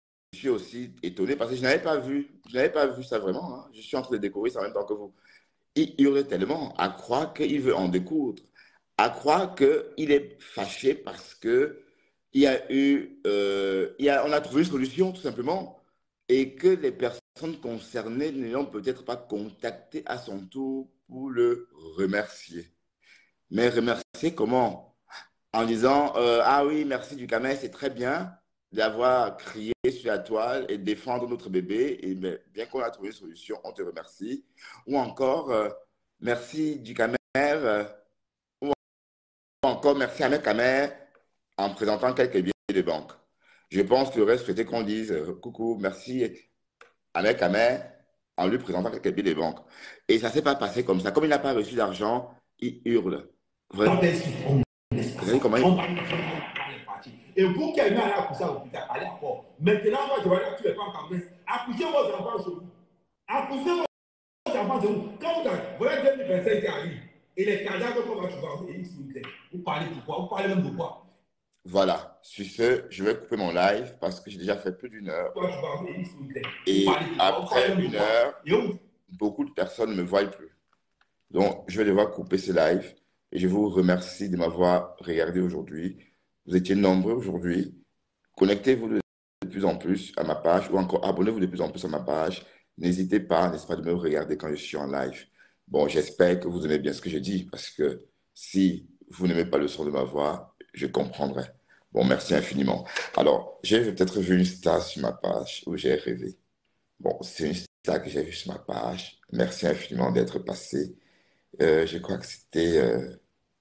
[SPEAKER 1] suis aussi étonné parce que je n'avais pas vu, je n'avais pas vu ça vraiment. Hein. Je suis en train de découvrir ça en même temps que vous. Il hurle tellement à croire qu'il veut en découdre, à croire qu'il est fâché parce que il y a eu, euh, il y a, on a trouvé une solution tout simplement et que les personnes concernées ne l'ont peut-être pas contacté à son tour pour le remercier. Mais remercier comment? En disant euh, ah oui, merci Ducamel, c'est très bien d'avoir crié sur la toile et défendre notre bébé. Et bien, bien qu'on a trouvé une solution, on te remercie. Ou encore, euh, merci Ducamel, euh, ou encore merci à Mekamer en présentant quelques billets de banque. Je pense que le reste, c'était qu'on dise euh, coucou, merci à Mekamer en lui présentant quelques billets de banque. Et ça ne s'est pas passé comme ça. Comme il n'a pas reçu d'argent, il hurle. Vraiment. Vous savez comment il...
[SPEAKER 6] Et vous qui avez à accoucher à l'hôpital, allez encore. Maintenant, moi, je vais aller tuer les femmes comme ça. Accouchez vos enfants chez vous. Accouchez vos enfants chez vous. Quand vous avez, voilà deux mille vingt-cinq qui arrive, et les cadavres qu'on va trouver, vous parlez pourquoi? Vous parlez même de quoi?
[SPEAKER 1] Voilà. Sur ce, je vais couper mon live parce que j'ai déjà fait plus d'une heure. Et après une heure, beaucoup de personnes ne me voient plus. Donc, je vais devoir couper ce live. Et je vous remercie de m'avoir regardé aujourd'hui. Vous étiez nombreux aujourd'hui. Connectez-vous de plus en plus à ma page ou encore abonnez-vous de plus en plus à ma page. N'hésitez pas, n'est-ce pas, de me regarder quand je suis en live. Bon, j'espère que vous aimez bien ce que je dis parce que si vous n'aimez pas le son de ma voix, je comprendrai. Bon, merci infiniment. Alors, j'ai peut-être vu une star sur ma page où j'ai rêvé. Bon, c'est une star que j'ai vue sur ma page. Merci infiniment d'être passé. Euh, je crois que c'était... Euh,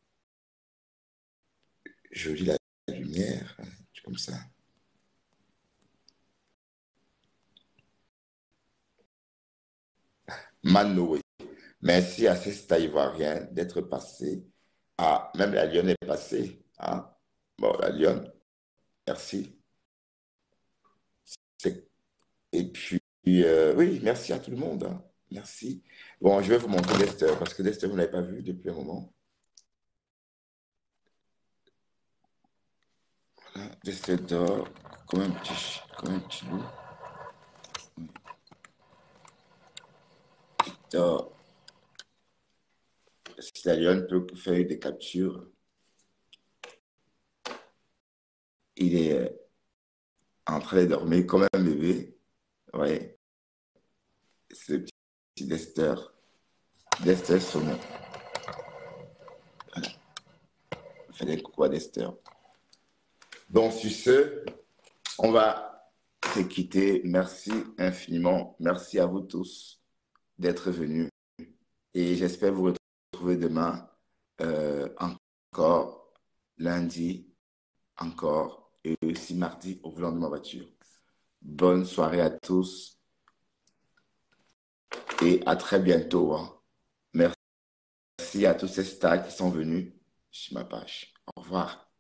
[SPEAKER 1] Jolie la lumière, hein, comme ça. Manoé. Merci à ces stars ivoiriens d'être passés. Ah, même la lionne est passée. Hein? Bon, la lionne, merci. Et puis, euh, oui, merci à tout le monde. Hein. Merci. Bon, je vais vous montrer Dexter, parce que Dexter, vous ne l'avez pas vu depuis un moment. Voilà, Dexter dort comme un petit, comme un petit loup. Il dort. Si la lionne peut faire des captures, il est euh, en train de dormir comme un bébé. Oui, ce petit Dexter. Dexter Saumon. Voilà. Fallait coucou à Dexter. Donc, sur ce, on va se quitter. Merci infiniment. Merci à vous tous d'être venus. Et j'espère vous retrouver demain, euh, encore lundi, encore, et aussi mardi au volant de ma voiture. Bonne soirée à tous et à très bientôt. Hein. Merci à tous ces stars qui sont venus sur ma page. Au revoir.